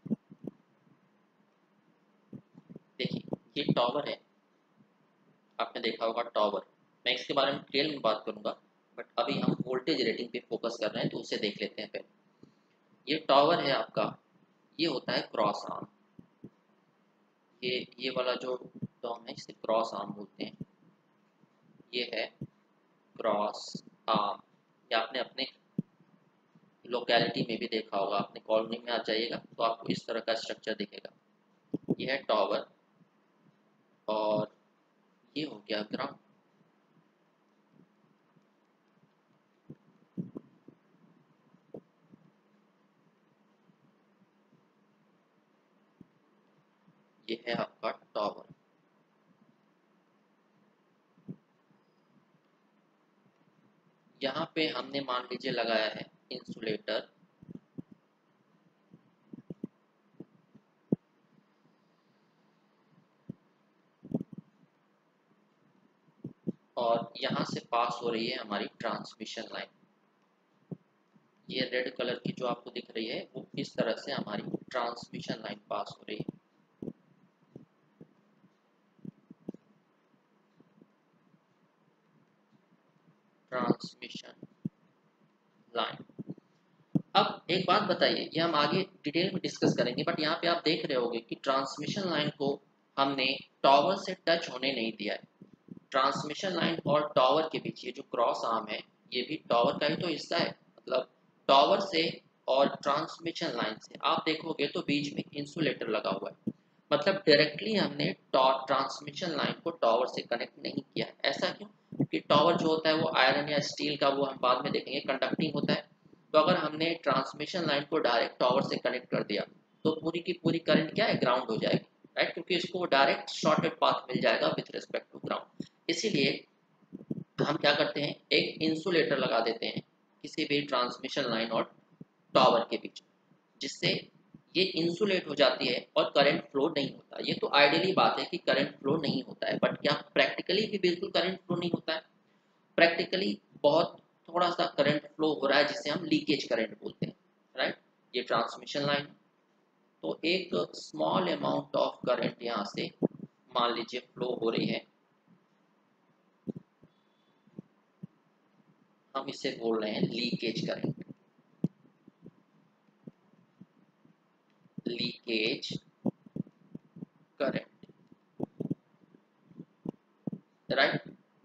देखिए ये टॉवर है, आपने देखा होगा टॉवर। मैं इसके बारे में डिटेल में बात करूंगा, बट अभी हम वोल्टेज रेटिंग पे फोकस कर रहे हैं तो उसे देख लेते हैं पहले। ये टॉवर है आपका, ये होता है क्रॉस आर्म। ये ये वाला जो टर्म है इसे क्रॉस आर्म बोलते हैं। ये है क्रॉस आर्म। ये आपने अपने लोकेलिटी में भी देखा होगा, अपने कॉलोनी में आ जाइएगा तो आपको इस तरह का स्ट्रक्चर दिखेगा। ये है टॉवर और ये हो गया ग्राउंड। ये है आपका टॉवर। यहाँ पे हमने मान लीजिए लगाया है इंसुलेटर, और यहाँ से पास हो रही है हमारी ट्रांसमिशन लाइन। ये रेड कलर की जो आपको दिख रही है वो इस तरह से हमारी ट्रांसमिशन लाइन पास हो रही है। Transmission line. अब एक बात बताइए, ये हम आगे डिटेल में डिस्कस करेंगे, बट यहाँ पे आप देख रहे होंगे कि ट्रांसमिशन लाइन को हमने टॉवर से टच होने नहीं दिया है। ट्रांसमिशन लाइन और टॉवर के बीच ये जो क्रॉस आर्म है ये भी टॉवर का ही तो हिस्सा है। मतलब टॉवर से और ट्रांसमिशन लाइन से आप देखोगे तो बीच में इंसुलेटर लगा हुआ है। मतलब डायरेक्टली हमने ट्रांसमिशन लाइन को टॉवर से कनेक्ट नहीं किया। ऐसा क्यों? क्योंकि टॉवर जो होता है वो आयरन या स्टील का, वो हम बाद में देखेंगे, कंडक्टिंग होता है। तो अगर हमने ट्रांसमिशन लाइन को डायरेक्ट टॉवर से कनेक्ट कर दिया तो पूरी की पूरी करंट क्या है, ग्राउंड हो जाएगी, राइट। क्योंकि इसको डायरेक्ट शॉर्टेड पाथ मिल जाएगा विथ रिस्पेक्ट टू ग्राउंड। इसीलिए हम क्या करते हैं, एक इंसुलेटर लगा देते हैं किसी भी ट्रांसमिशन लाइन और टॉवर के बीच, जिससे ये इंसुलेट हो जाती है और करंट फ्लो नहीं होता। ये तो आइडियली बात है कि करंट फ्लो नहीं होता है, बट क्या प्रैक्टिकली भी बिल्कुल करंट फ्लो नहीं होता है? प्रैक्टिकली बहुत थोड़ा सा करंट फ्लो हो रहा है जिसे हम लीकेज करंट बोलते हैं, राइट। ये ट्रांसमिशन लाइन, तो एक स्मॉल अमाउंट ऑफ करंट यहाँ से मान लीजिए फ्लो हो रही है, हम इसे बोल रहे हैं leakage current. Leakage current, right.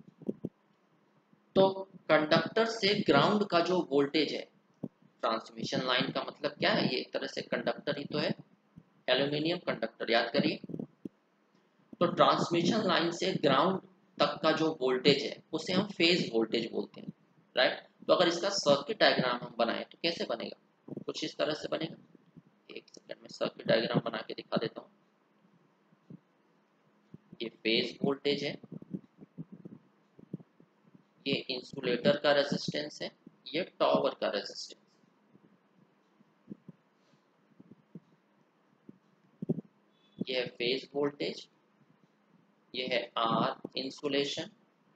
तो कंडक्टर से ग्राउंड का जो वोल्टेज है, ट्रांसमिशन लाइन का मतलब क्या है, ये एक तरह से कंडक्टर ही तो है, एल्यूमिनियम कंडक्टर, याद करिए। तो ट्रांसमिशन लाइन से ग्राउंड तक का जो वोल्टेज है उसे हम फेज वोल्टेज बोलते हैं, राइट। तो अगर इसका सर्किट डायग्राम हम बनाएं तो कैसे बनेगा, कुछ इस तरह से बनेगा। एक सेकंड में सर्किट डायग्राम बना के दिखा देता हूँ। ये फेज वोल्टेज है, ये इंसुलेटर का रेजिस्टेंस है, ये टॉवर का रेजिस्टेंस। ये है फेज वोल्टेज, ये है आर इंसुलेशन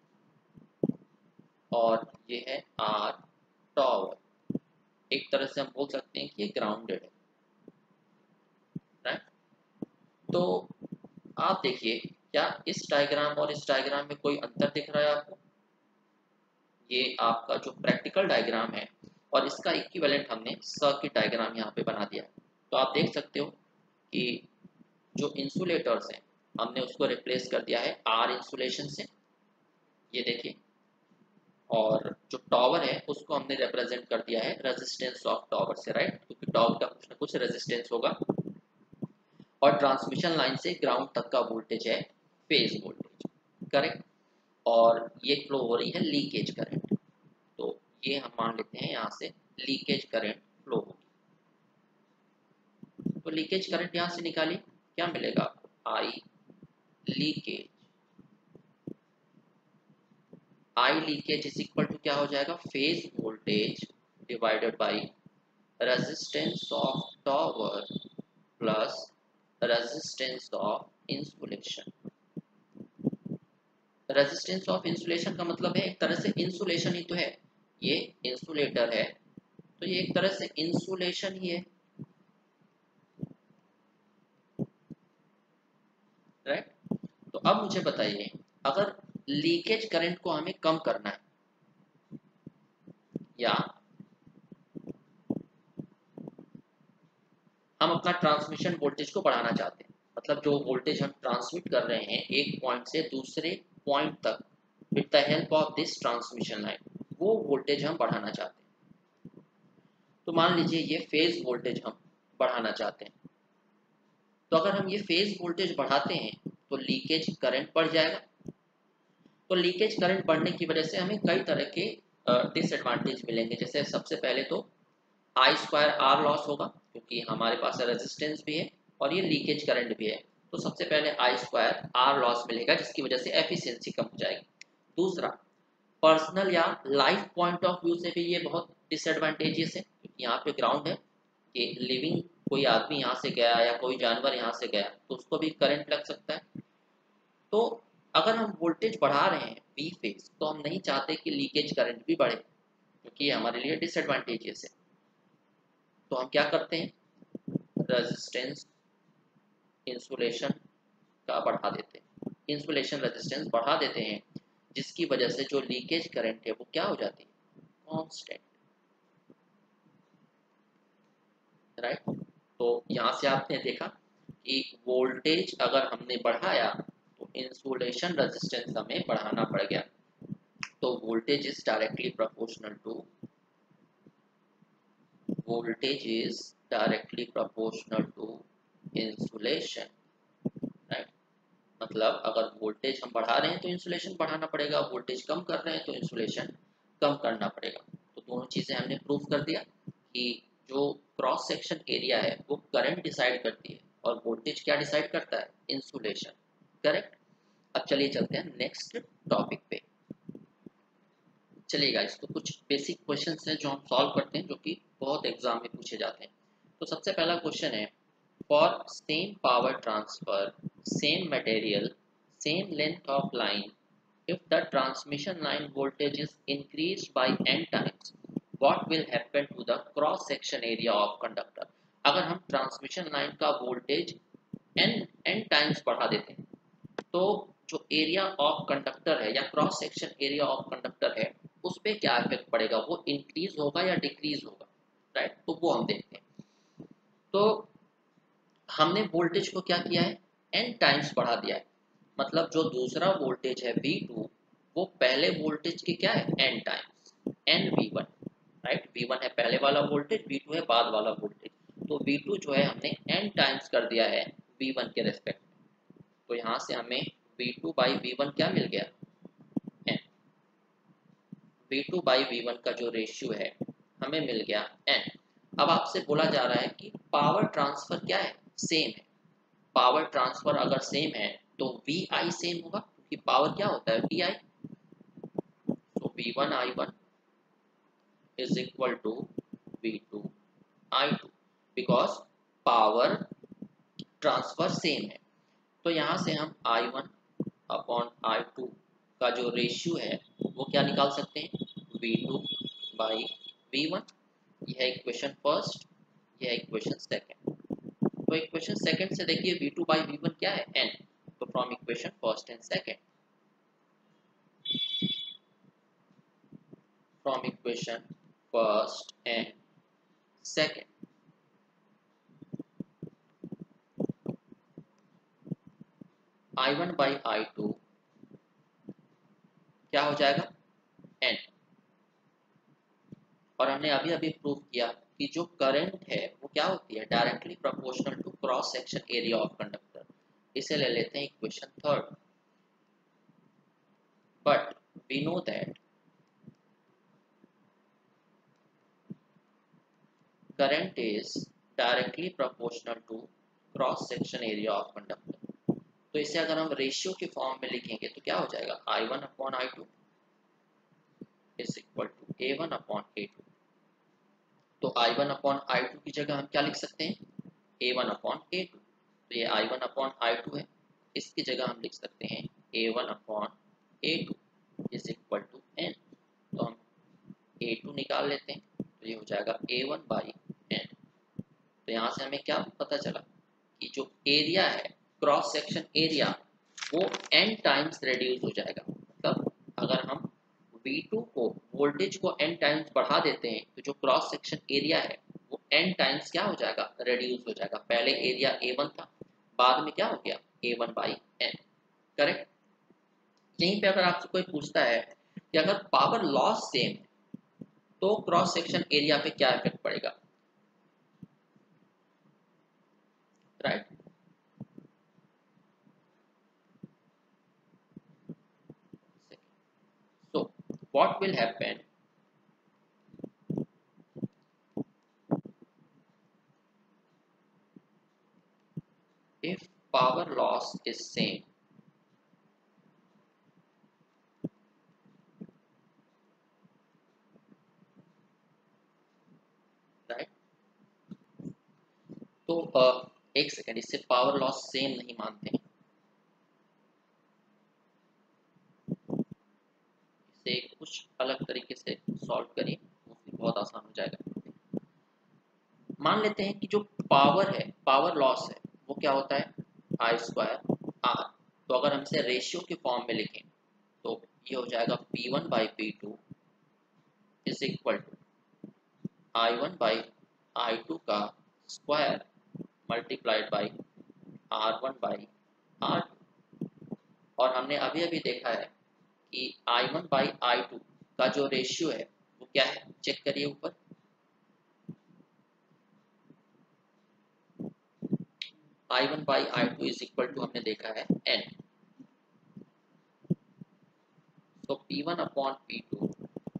और ये है आर टॉवर। एक तरह से हम बोल सकते हैं कि ये ग्राउंडेड है, राइट। तो आप देखिए, क्या इस डायग्राम और इस डायग्राम में कोई अंतर दिख रहा है आपको? ये आपका जो प्रैक्टिकल डायग्राम है और इसका इक्विवेलेंट हमने सर्किट डायग्राम यहाँ पे बना दिया है। तो आप देख सकते हो कि जो इंसुलेटर्स हैं हमने उसको रिप्लेस कर दिया है आर इंसुलेशन से, ये देखिए। और जो टॉवर है उसको हमने रिप्रेजेंट कर दिया है रेजिस्टेंस ऑफ टॉवर से, राइट, क्योंकि टॉवर का कुछ ना कुछ रेजिस्टेंस होगा। और ट्रांसमिशन लाइन से ग्राउंड तक का वोल्टेज है फेज वोल्टेज, करेक्ट। और ये फ्लो हो रही है लीकेज करंट, तो ये हम मान लेते हैं यहाँ से लीकेज करंट फ्लो होगी। तो लीकेज करंट यहाँ से निकालिए, क्या मिलेगा आपको? I leakage, I leakage is equal to क्या हो जाएगा? Phase voltage divided by resistance of tower plus resistance of insulation. Resistance of insulation का मतलब है एक तरह से इंसुलेशन ही तो है, ये इंसुलेटर है तो ये एक तरह से इंसुलेशन ही है, राइट। तो अब मुझे बताइए, अगर लीकेज करंट को हमें कम करना है या हम अपना ट्रांसमिशन वोल्टेज को बढ़ाना चाहते हैं, मतलब जो वोल्टेज हम ट्रांसमिट कर रहे हैं एक पॉइंट से दूसरे पॉइंट तक with the help of this transmission line, वो वोल्टेज हम बढ़ाना चाहते हैं। तो मान लीजिए ये फेज वोल्टेज हम बढ़ाना चाहते हैं, तो अगर हम ये फेज वोल्टेज बढ़ाते हैं तो लीकेज करंट बढ़ जाएगा। तो लीकेज करंट बढ़ने की वजह से हमें कई तरह के डिसएडवांटेज मिलेंगे। जैसे सबसे पहले तो आई स्क्वायर आर लॉस होगा, क्योंकि हमारे पास रेजिस्टेंस भी है और ये लीकेज करंट भी है। तो सबसे पहले आई स्क्वायर आर लॉस मिलेगा, जिसकी वजह से एफिशिएंसी कम हो जाएगी। दूसरा, पर्सनल या लाइफ पॉइंट ऑफ व्यू से भी ये बहुत डिसएडवांटेजेस है, क्योंकि यहाँ पे ग्राउंड है कि लिविंग कोई आदमी यहाँ से गया या कोई जानवर यहाँ से गया तो उसको भी करंट लग सकता है। तो अगर हम वोल्टेज बढ़ा रहे हैं वी फेज, तो हम नहीं चाहते कि लीकेज करंट भी बढ़े, क्योंकि ये हमारे लिए डिसएडवांटेजेस है। तो हम क्या करते हैं, रेजिस्टेंस इंसुलेशन का बढ़ा देते हैं, इंसुलेशन रेजिस्टेंस बढ़ा देते हैं, जिसकी वजह से जो लीकेज करंट है वो क्या हो जाती है? Constant, right. तो यहाँ से आपने देखा कि वोल्टेज अगर हमने बढ़ाया तो इंसुलेशन रेजिस्टेंस हमें बढ़ाना पड़ गया। तो voltage is directly proportional to voltage is directly proportional to insulation, right? मतलब अगर वोल्टेज हम बढ़ा रहे हैं तो इंसुलेशन बढ़ाना पड़ेगा, वोल्टेज कम कर रहे हैं तो इंसुलेशन कम करना पड़ेगा। तो दोनों चीजें हमने प्रूव कर दिया कि जो क्रॉस सेक्शन एरिया है वो करंट डिसाइड करती है और वोल्टेज क्या डिसाइड करता है? Insulation, correct. अब चलिए चलते हैं नेक्स्ट टॉपिक पे। चलिए गाइस, तो कुछ बेसिक क्वेश्चंस हैं जो हम सॉल्व करते हैं, जो कि बहुत एग्जाम में पूछे जाते हैं। तो सबसे पहला क्वेश्चन है, for same power transfer, same material, same length of line, if the transmission line voltage is increased by n times, what will happen to the cross section area of conductor? अगर हम ट्रांसमिशन लाइन का वोल्टेज n n टाइम्स बढ़ा देते हैं तो जो एरिया ऑफ कंडक्टर है या cross section area of conductor है उस पर क्या इफेक्ट पड़ेगा? वो इंक्रीज होगा या डिक्रीज होगा, राइट। तो वो हम देखते हैं। तो हमने वोल्टेज को क्या किया है? n टाइम्स बढ़ा दिया है, मतलब जो दूसरा वोल्टेज है वी टू वो पहले वोल्टेज के क्या है? n times, n V one, right. V one है पहले वाला वोल्टेज, वी टू है बाद वाला वोल्टेज। तो वी टू जो है हमने n टाइम्स कर दिया है वी वन के रेस्पेक्ट में। तो यहाँ से हमें V two by V one क्या मिल गया? n। V two by V one का जो रेशियो है हमें मिल गया n। अब आपसे बोला जा रहा है कि पावर ट्रांसफर क्या है? सेम है। पावर ट्रांसफर अगर सेम है तो वी आई सेम होगा क्योंकि पावर क्या होता है वी आई, तो V one I one is equal to V two I two because power transfer same है। तो यहाँ से हम I one upon I two का जो रेशियो है वो क्या निकाल सकते हैं V two by V one. यह इक्वेशन फर्स्ट, यह इक्वेशन सेकंड। तो इक्वेशन सेकंड से देखिए V two by V one क्या है n, तो from equation first and second, from equation first and second I one by I two क्या हो जाएगा n। और हमने अभी अभी प्रूव किया कि जो करंट है वो क्या होती है directly proportional to cross section area of conductor. इसे ले लेते हैं equation third. But we know that current is directly proportional to cross section area of conductor. तो इसे अगर हम रेशियो के फॉर्म में लिखेंगे तो क्या हो जाएगा I one upon I two is equal to A one upon A two. तो I one upon I two की जगह हम क्या लिख सकते हैं A one upon A two. तो ये I one upon I two है, इसकी जगह हम लिख सकते हैं A one upon A two is equal to N. तो हम ए टू निकाल लेते हैं, तो ये हो जाएगा ए वन बाई एन। तो यहाँ से हमें क्या पता चला कि जो एरिया है क्रॉस सेक्शन एरिया वो n टाइम्स रिड्यूस हो जाएगा। मतलब अगर हम वी टू को वोल्टेज को n टाइम्स बढ़ा देते हैं तो जो क्रॉस सेक्शन एरिया है वो n टाइम्स क्या हो जाएगा रिड्यूस हो जाएगा। पहले एरिया ए वन था, बाद में क्या हो गया A one by N. Correct. यहीं पे अगर आपसे कोई पूछता है कि अगर पावर लॉस सेम है तो क्रॉस सेक्शन एरिया पे क्या इफेक्ट पड़ेगा, right right? So what will happen if power loss is same? Right. तो uh, एक सेकेंड, इससे पावर लॉस सेम नहीं मानते हैं, इसे कुछ अलग तरीके से सॉल्व करिए, वो फिर बहुत आसान हो जाएगा। मान लेते हैं कि जो पावर है पावर लॉस है वो क्या होता है आई स्क्वायर आर। तो अगर हम इसे रेशियो के फॉर्म में लिखें तो ये हो जाएगा P one by P two is equal to I one by I two का square multiplied by R one by R two. और हमने अभी अभी देखा है कि I one by I two का जो रेशियो है वो क्या है, चेक करिए ऊपर, I one by I two is equal to हमने देखा है n। तो P one upon P two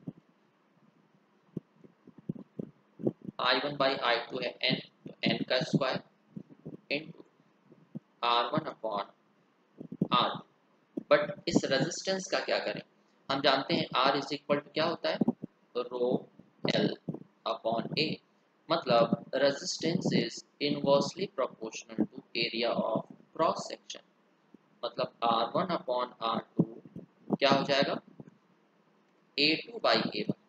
I one by I two है n, तो n का स्क्वायर into R one upon R. But इस रेजिस्टेंस का क्या करें, हम जानते हैं R इज इक्वल टू क्या होता है रो एल अपॉन ए। मतलब resistance is inversely proportional to area of cross section. मतलब R one upon R two क्या हो जाएगा A two by A one.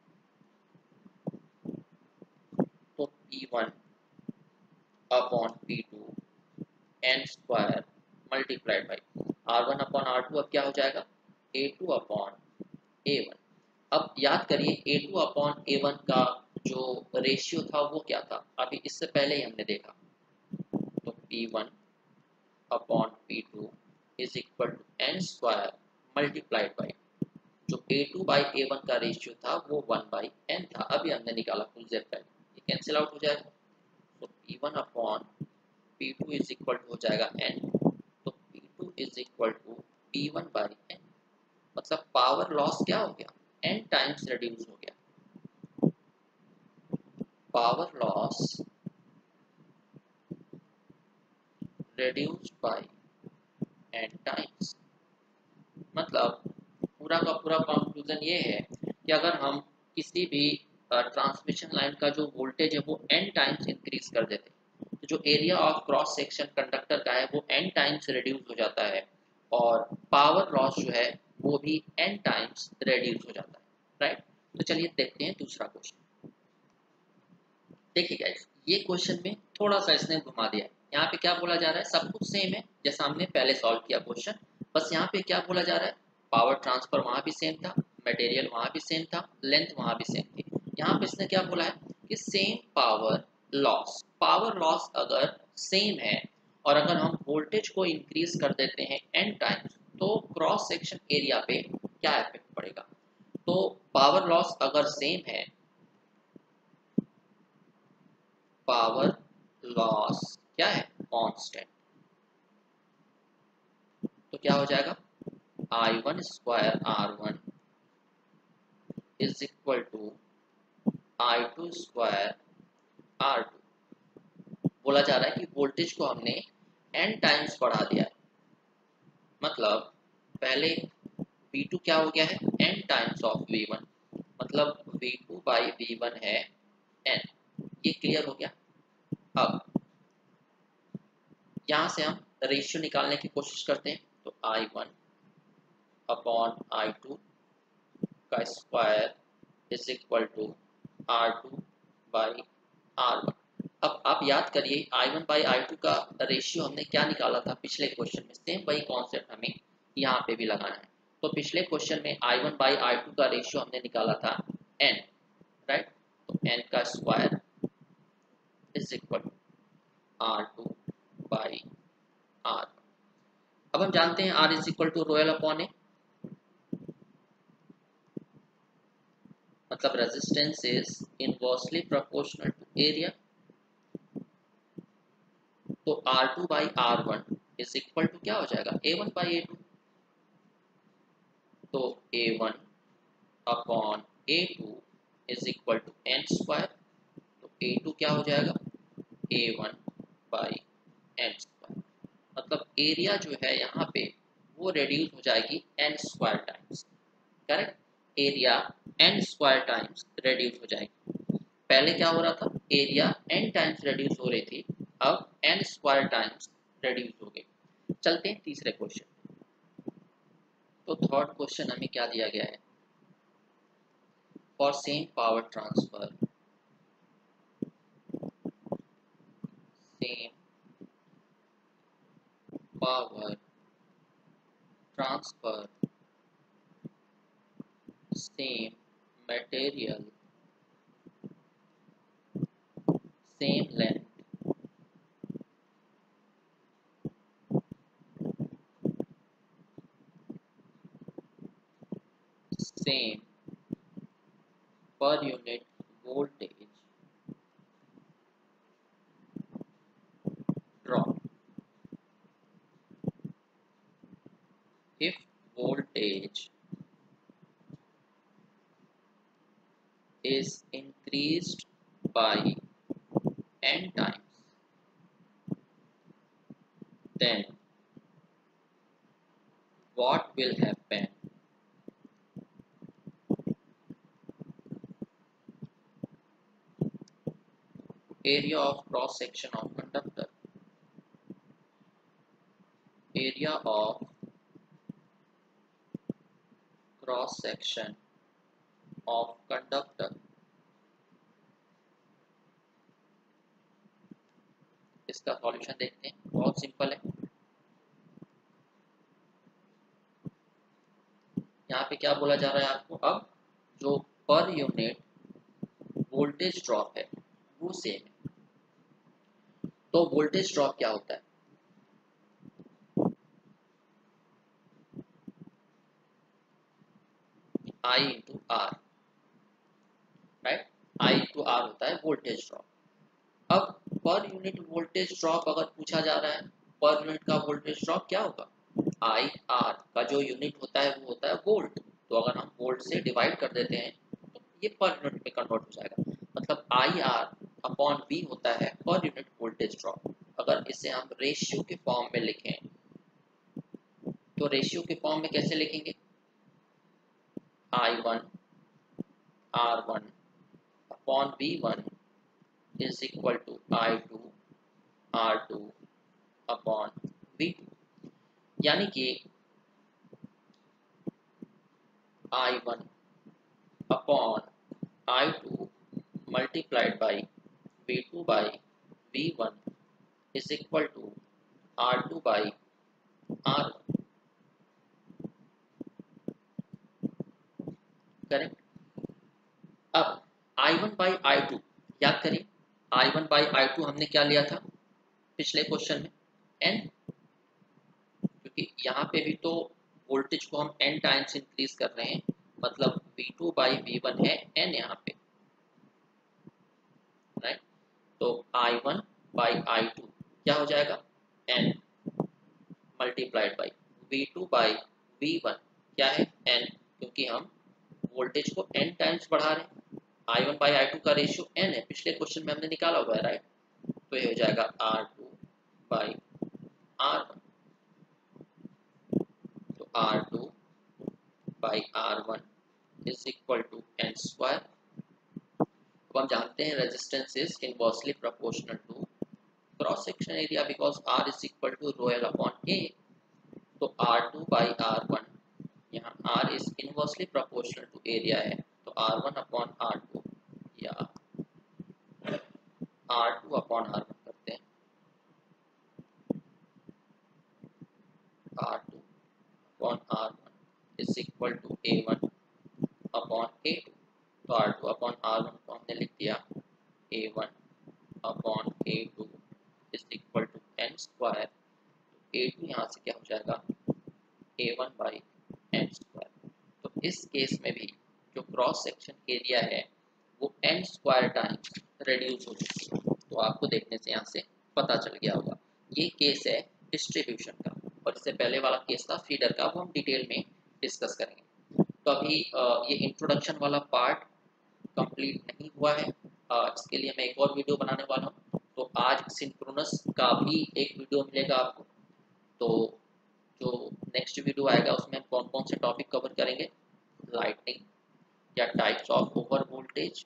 तो P one upon P two N square multiplied by R one upon R two अब क्या हो जाएगा A two upon A one. अब याद करिए A two upon A one का जो रेशियो था वो क्या था, अभी इससे पहले ही हमने देखा। तो P one upon P two is equal to N square multiplied by जो A two by A one का रेशियो था वो वन बाई एन था, अभी हमने निकाला कुछ देर पहले, ये कैंसिल आउट हो जाएगा। तो P one upon P two is equal to हो जाएगा एन, तो P two is equal to P one by N. मतलब पावर लॉस क्या हो गया n टाइम्स रिड्यूस हो गया। Power loss reduced by n times. मतलब पूरा का पूरा कंक्लूजन ये है कि अगर हम किसी भी ट्रांसमिशन लाइन का जो वोल्टेज है वो n टाइम्स इंक्रीज कर देते हैं तो जो area of cross section conductor का है वो n टाइम्स रिड्यूस हो जाता है और पावर लॉस जो है वो भी n टाइम्स रिड्यूस हो जाता है, राइट। तो चलिए देखते हैं दूसरा क्वेश्चन। देखिए गाइस, ये क्वेश्चन में थोड़ा सा इसने घुमा दिया है। यहाँ पे क्या बोला जा रहा है, सब कुछ सेम है जैसा हमने पहले सॉल्व किया क्वेश्चन, बस यहाँ पे क्या बोला जा रहा है, पावर ट्रांसफर वहां भी सेम था, मटेरियल वहां भी सेम था, लेंथ वहां भी सेम थी। यहाँ पे इसने क्या बोला है कि same power loss. Power loss अगर सेम है और अगर हम वोल्टेज को इंक्रीज कर देते हैं एन टाइम्स तो क्रॉस सेक्शन एरिया पे क्या इफेक्ट पड़ेगा। तो पावर लॉस अगर सेम है, पावर लॉस क्या है, कांस्टेंट, तो क्या हो जाएगा I one square R one is equal to I two square R two. बोला जा रहा है कि वोल्टेज को हमने n टाइम्स बढ़ा दिया है, मतलब पहले V टू क्या हो गया है n times of V one, मतलब V two by V one है n। ये क्लियर हो गया। अब यहां से हम रेशियो निकालने की कोशिश करते हैं, तो I one upon I two का square is equal to R two by R one. अब आप याद करिए I one by I two का रेशियो हमने क्या निकाला था पिछले क्वेश्चन में, सेम वही कॉन्सेप्ट हमें यहाँ पे भी लगाना है। तो पिछले क्वेश्चन में I one by I two का रेशियो हमने निकाला था n, राइट। तो n का square is equal to R two by R. अब हम जानते हैं r is equal to rho L upon A, मतलब resistance is inversely proportional to area. तो R two by R one is equal to क्या हो जाएगा A one by A two. तो A one upon A two is equal to N square. तो ए टू क्या हो जाएगा A one by N square, मतलब एरिया जो है यहाँ पे वो रेड्यूस हो जाएगी N square times, correct. Area N square times reduce हो जाएगी। पहले क्या हो रहा था, एरिया एन टाइम्स रेड्यूस हो रही थी, अब एन स्क्वायर टाइम्स रेड्यूस हो गई। चलते हैं तीसरे क्वेश्चन। तो थर्ड क्वेश्चन हमें क्या दिया गया है, for same power transfer, same power transfer, same material, same length, same per unit voltage drop. If voltage is increased by n times, then what will happen? Area of cross section of conductor, area of cross section of conductor, इसका सॉल्यूशन देखते हैं, बहुत सिंपल है। यहाँ पे क्या बोला जा रहा है आपको, अब जो पर यूनिट वोल्टेज ड्रॉप है वो सेम है। तो वोल्टेज ड्रॉप क्या होता है, I into R, right. I into R होता है वोल्टेज ड्रॉप। अब पर यूनिट वोल्टेज ड्रॉप अगर पूछा जा रहा है, पर यूनिट का वोल्टेज ड्रॉप क्या होगा, आई आर का जो यूनिट होता है वो होता है वोल्ट। तो अगर हम वोल्ट से डिवाइड कर देते हैं तो ये पर यूनिट में कन्वर्ट हो जाएगा, मतलब आई आर अपॉन वी होता है पर यूनिट वोल्टेज ड्रॉप। अगर इसे हम रेशियो के फॉर्म में लिखें तो रेशियो के फॉर्म में कैसे लिखेंगे, I one R one upon V one is equal to I two R two upon V two, यानी कि I one upon I two multiplied by V two by V one is equal to R two by R one, correct. अब I one by I two याद करिए, I one by I two हमने क्या लिया था पिछले क्वेश्चन में, n, क्योंकि यहाँ पे भी तो वोल्टेज को हम n टाइम्स इंक्रीज कर रहे हैं, मतलब V two by V one है n यहाँ पे, राइट। तो I one by I two क्या हो जाएगा, n multiplied by V two by V one क्या है n, क्योंकि हम वोल्टेज को n टाइम्स बढ़ा रहे हैं, I one by I two का रेशियो n है, पिछले क्वेश्चन में हमने निकाला हुआ है, राइट। तो ये हो जाएगा R two by R one, तो R two by R one is equal to N square. अब हम जानते हैं resistance is inversely proportional to cross section area because R is equal to rho L upon A, तो R two by R one, यहाँ R is inversely proportional to area है, तो R one upon R two या R two upon R one करते हैं, are two upon R one is equal to A one upon A two, तो R two upon R one को हमने लिख दिया A one upon A two is equal to N square, A two यहाँ से क्या हो जाएगा A one by N square. तो इस केस में भी जो क्रॉस सेक्शन एरिया है वो एन स्क्वायर टाइम्स रेड्यूस हो चुकी है, तो आपको देखने से यहाँ से पता चल गया होगा। ये केस है डिस्ट्रीब्यूशन का, और इससे पहले वाला केस था फीडर का, वो हम डिटेल में डिस्कस करेंगे। तो अभी ये इंट्रोडक्शन वाला पार्ट कंप्लीट नहीं हुआ है, इसके लिए मैं एक और वीडियो बनाने वाला हूँ, तो आज सिंक्रोनस का भी एक वीडियो मिलेगा आपको। तो जो नेक्स्ट वीडियो आएगा उसमें हम कौन कौन से टॉपिक कवर करेंगे, लाइटनिंग या types of over voltage,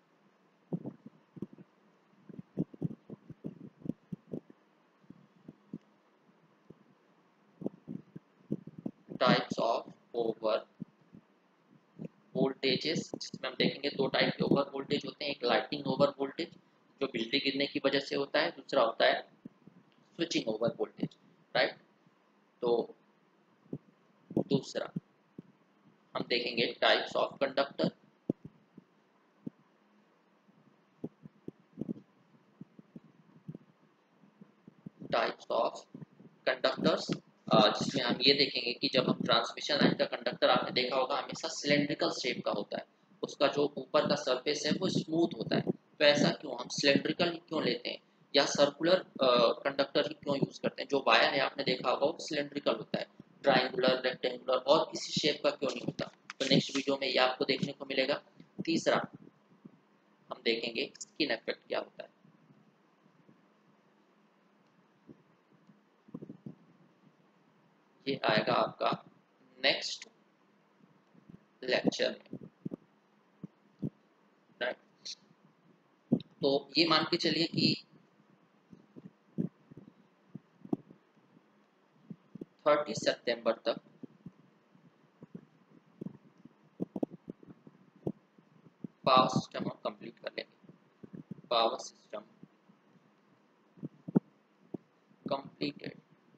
types of over voltages, जिसमें हम देखेंगे दो टाइप के ओवर वोल्टेज होते हैं, एक लाइटनिंग ओवर वोल्टेज जो बिजली गिरने की वजह से होता है, दूसरा होता है स्विचिंग ओवर वोल्टेज, राइट। तो दूसरा हम देखेंगे types of conductor, types of conductors, जिसमें हम ये देखेंगे कि जब हम ट्रांसमिशन लाइन का कंडक्टर आपने देखा होगा हमेशा सिलेंड्रिकल शेप का होता है, उसका जो ऊपर का सरफेस है वो स्मूथ होता है, तो ऐसा क्यों, हम सिलेंड्रिकल ही क्यों लेते हैं या सर्कुलर कंडक्टर ही क्यों यूज करते हैं। जो वायर है आपने देखा होगा वो सिलेंड्रिकल होता है, ट्राइंगुलर, रेक्टेंगुलर और किसी शेप का क्यों नहीं होता, तो नेक्स्ट वीडियो में ये आपको देखने को मिलेगा। तीसरा हम देखेंगे स्किन इफेक्ट क्या होता है, ये आएगा आपका नेक्स्ट लेक्चर में, राइट। तो ये मान के चलिए कि तीस सितंबर तक पावर सिस्टम हम कंप्लीट कर लेंगे, पावर सिस्टम कंप्लीटेड,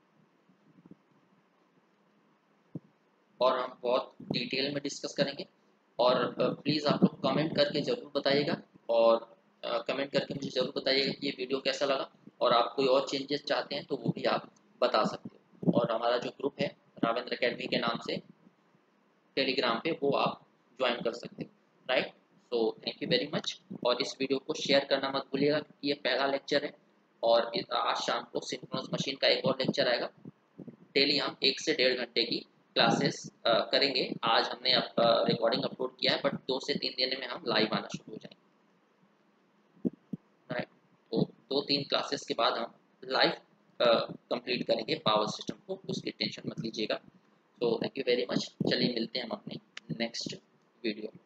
और हम बहुत डिटेल में डिस्कस करेंगे। और प्लीज़ आप लोग कमेंट करके ज़रूर बताइएगा, और कमेंट करके मुझे ज़रूर बताइएगा कि ये वीडियो कैसा लगा, और आप कोई और चेंजेस चाहते हैं तो वो भी आप बता सकते हो। और हमारा जो ग्रुप है रावेंद्र अकेडमी के नाम से टेलीग्राम पे, वो आप ज्वाइन कर सकते हो, right. So thank you very much, और इस वीडियो को शेयर करना मत भूलिएगा क्योंकि ये पहला लेक्चर है, और आज शाम को सिंक्रोनस मशीन का एक और लेक्चर आएगा। डेली हम एक से डेढ़ घंटे की क्लासेस करेंगे। आज हमने अब रिकॉर्डिंग अपलोड किया है, बट दो से तीन दिन में हम लाइव आना शुरू हो जाएंगे, राइट। तो दो तीन क्लासेस के बाद हम लाइव कंप्लीट करेंगे पावर सिस्टम को, उसकी टेंशन मत लीजिएगा। तो थैंक यू वेरी मच। चलिए मिलते हैं हम अपने नेक्स्ट वीडियो में।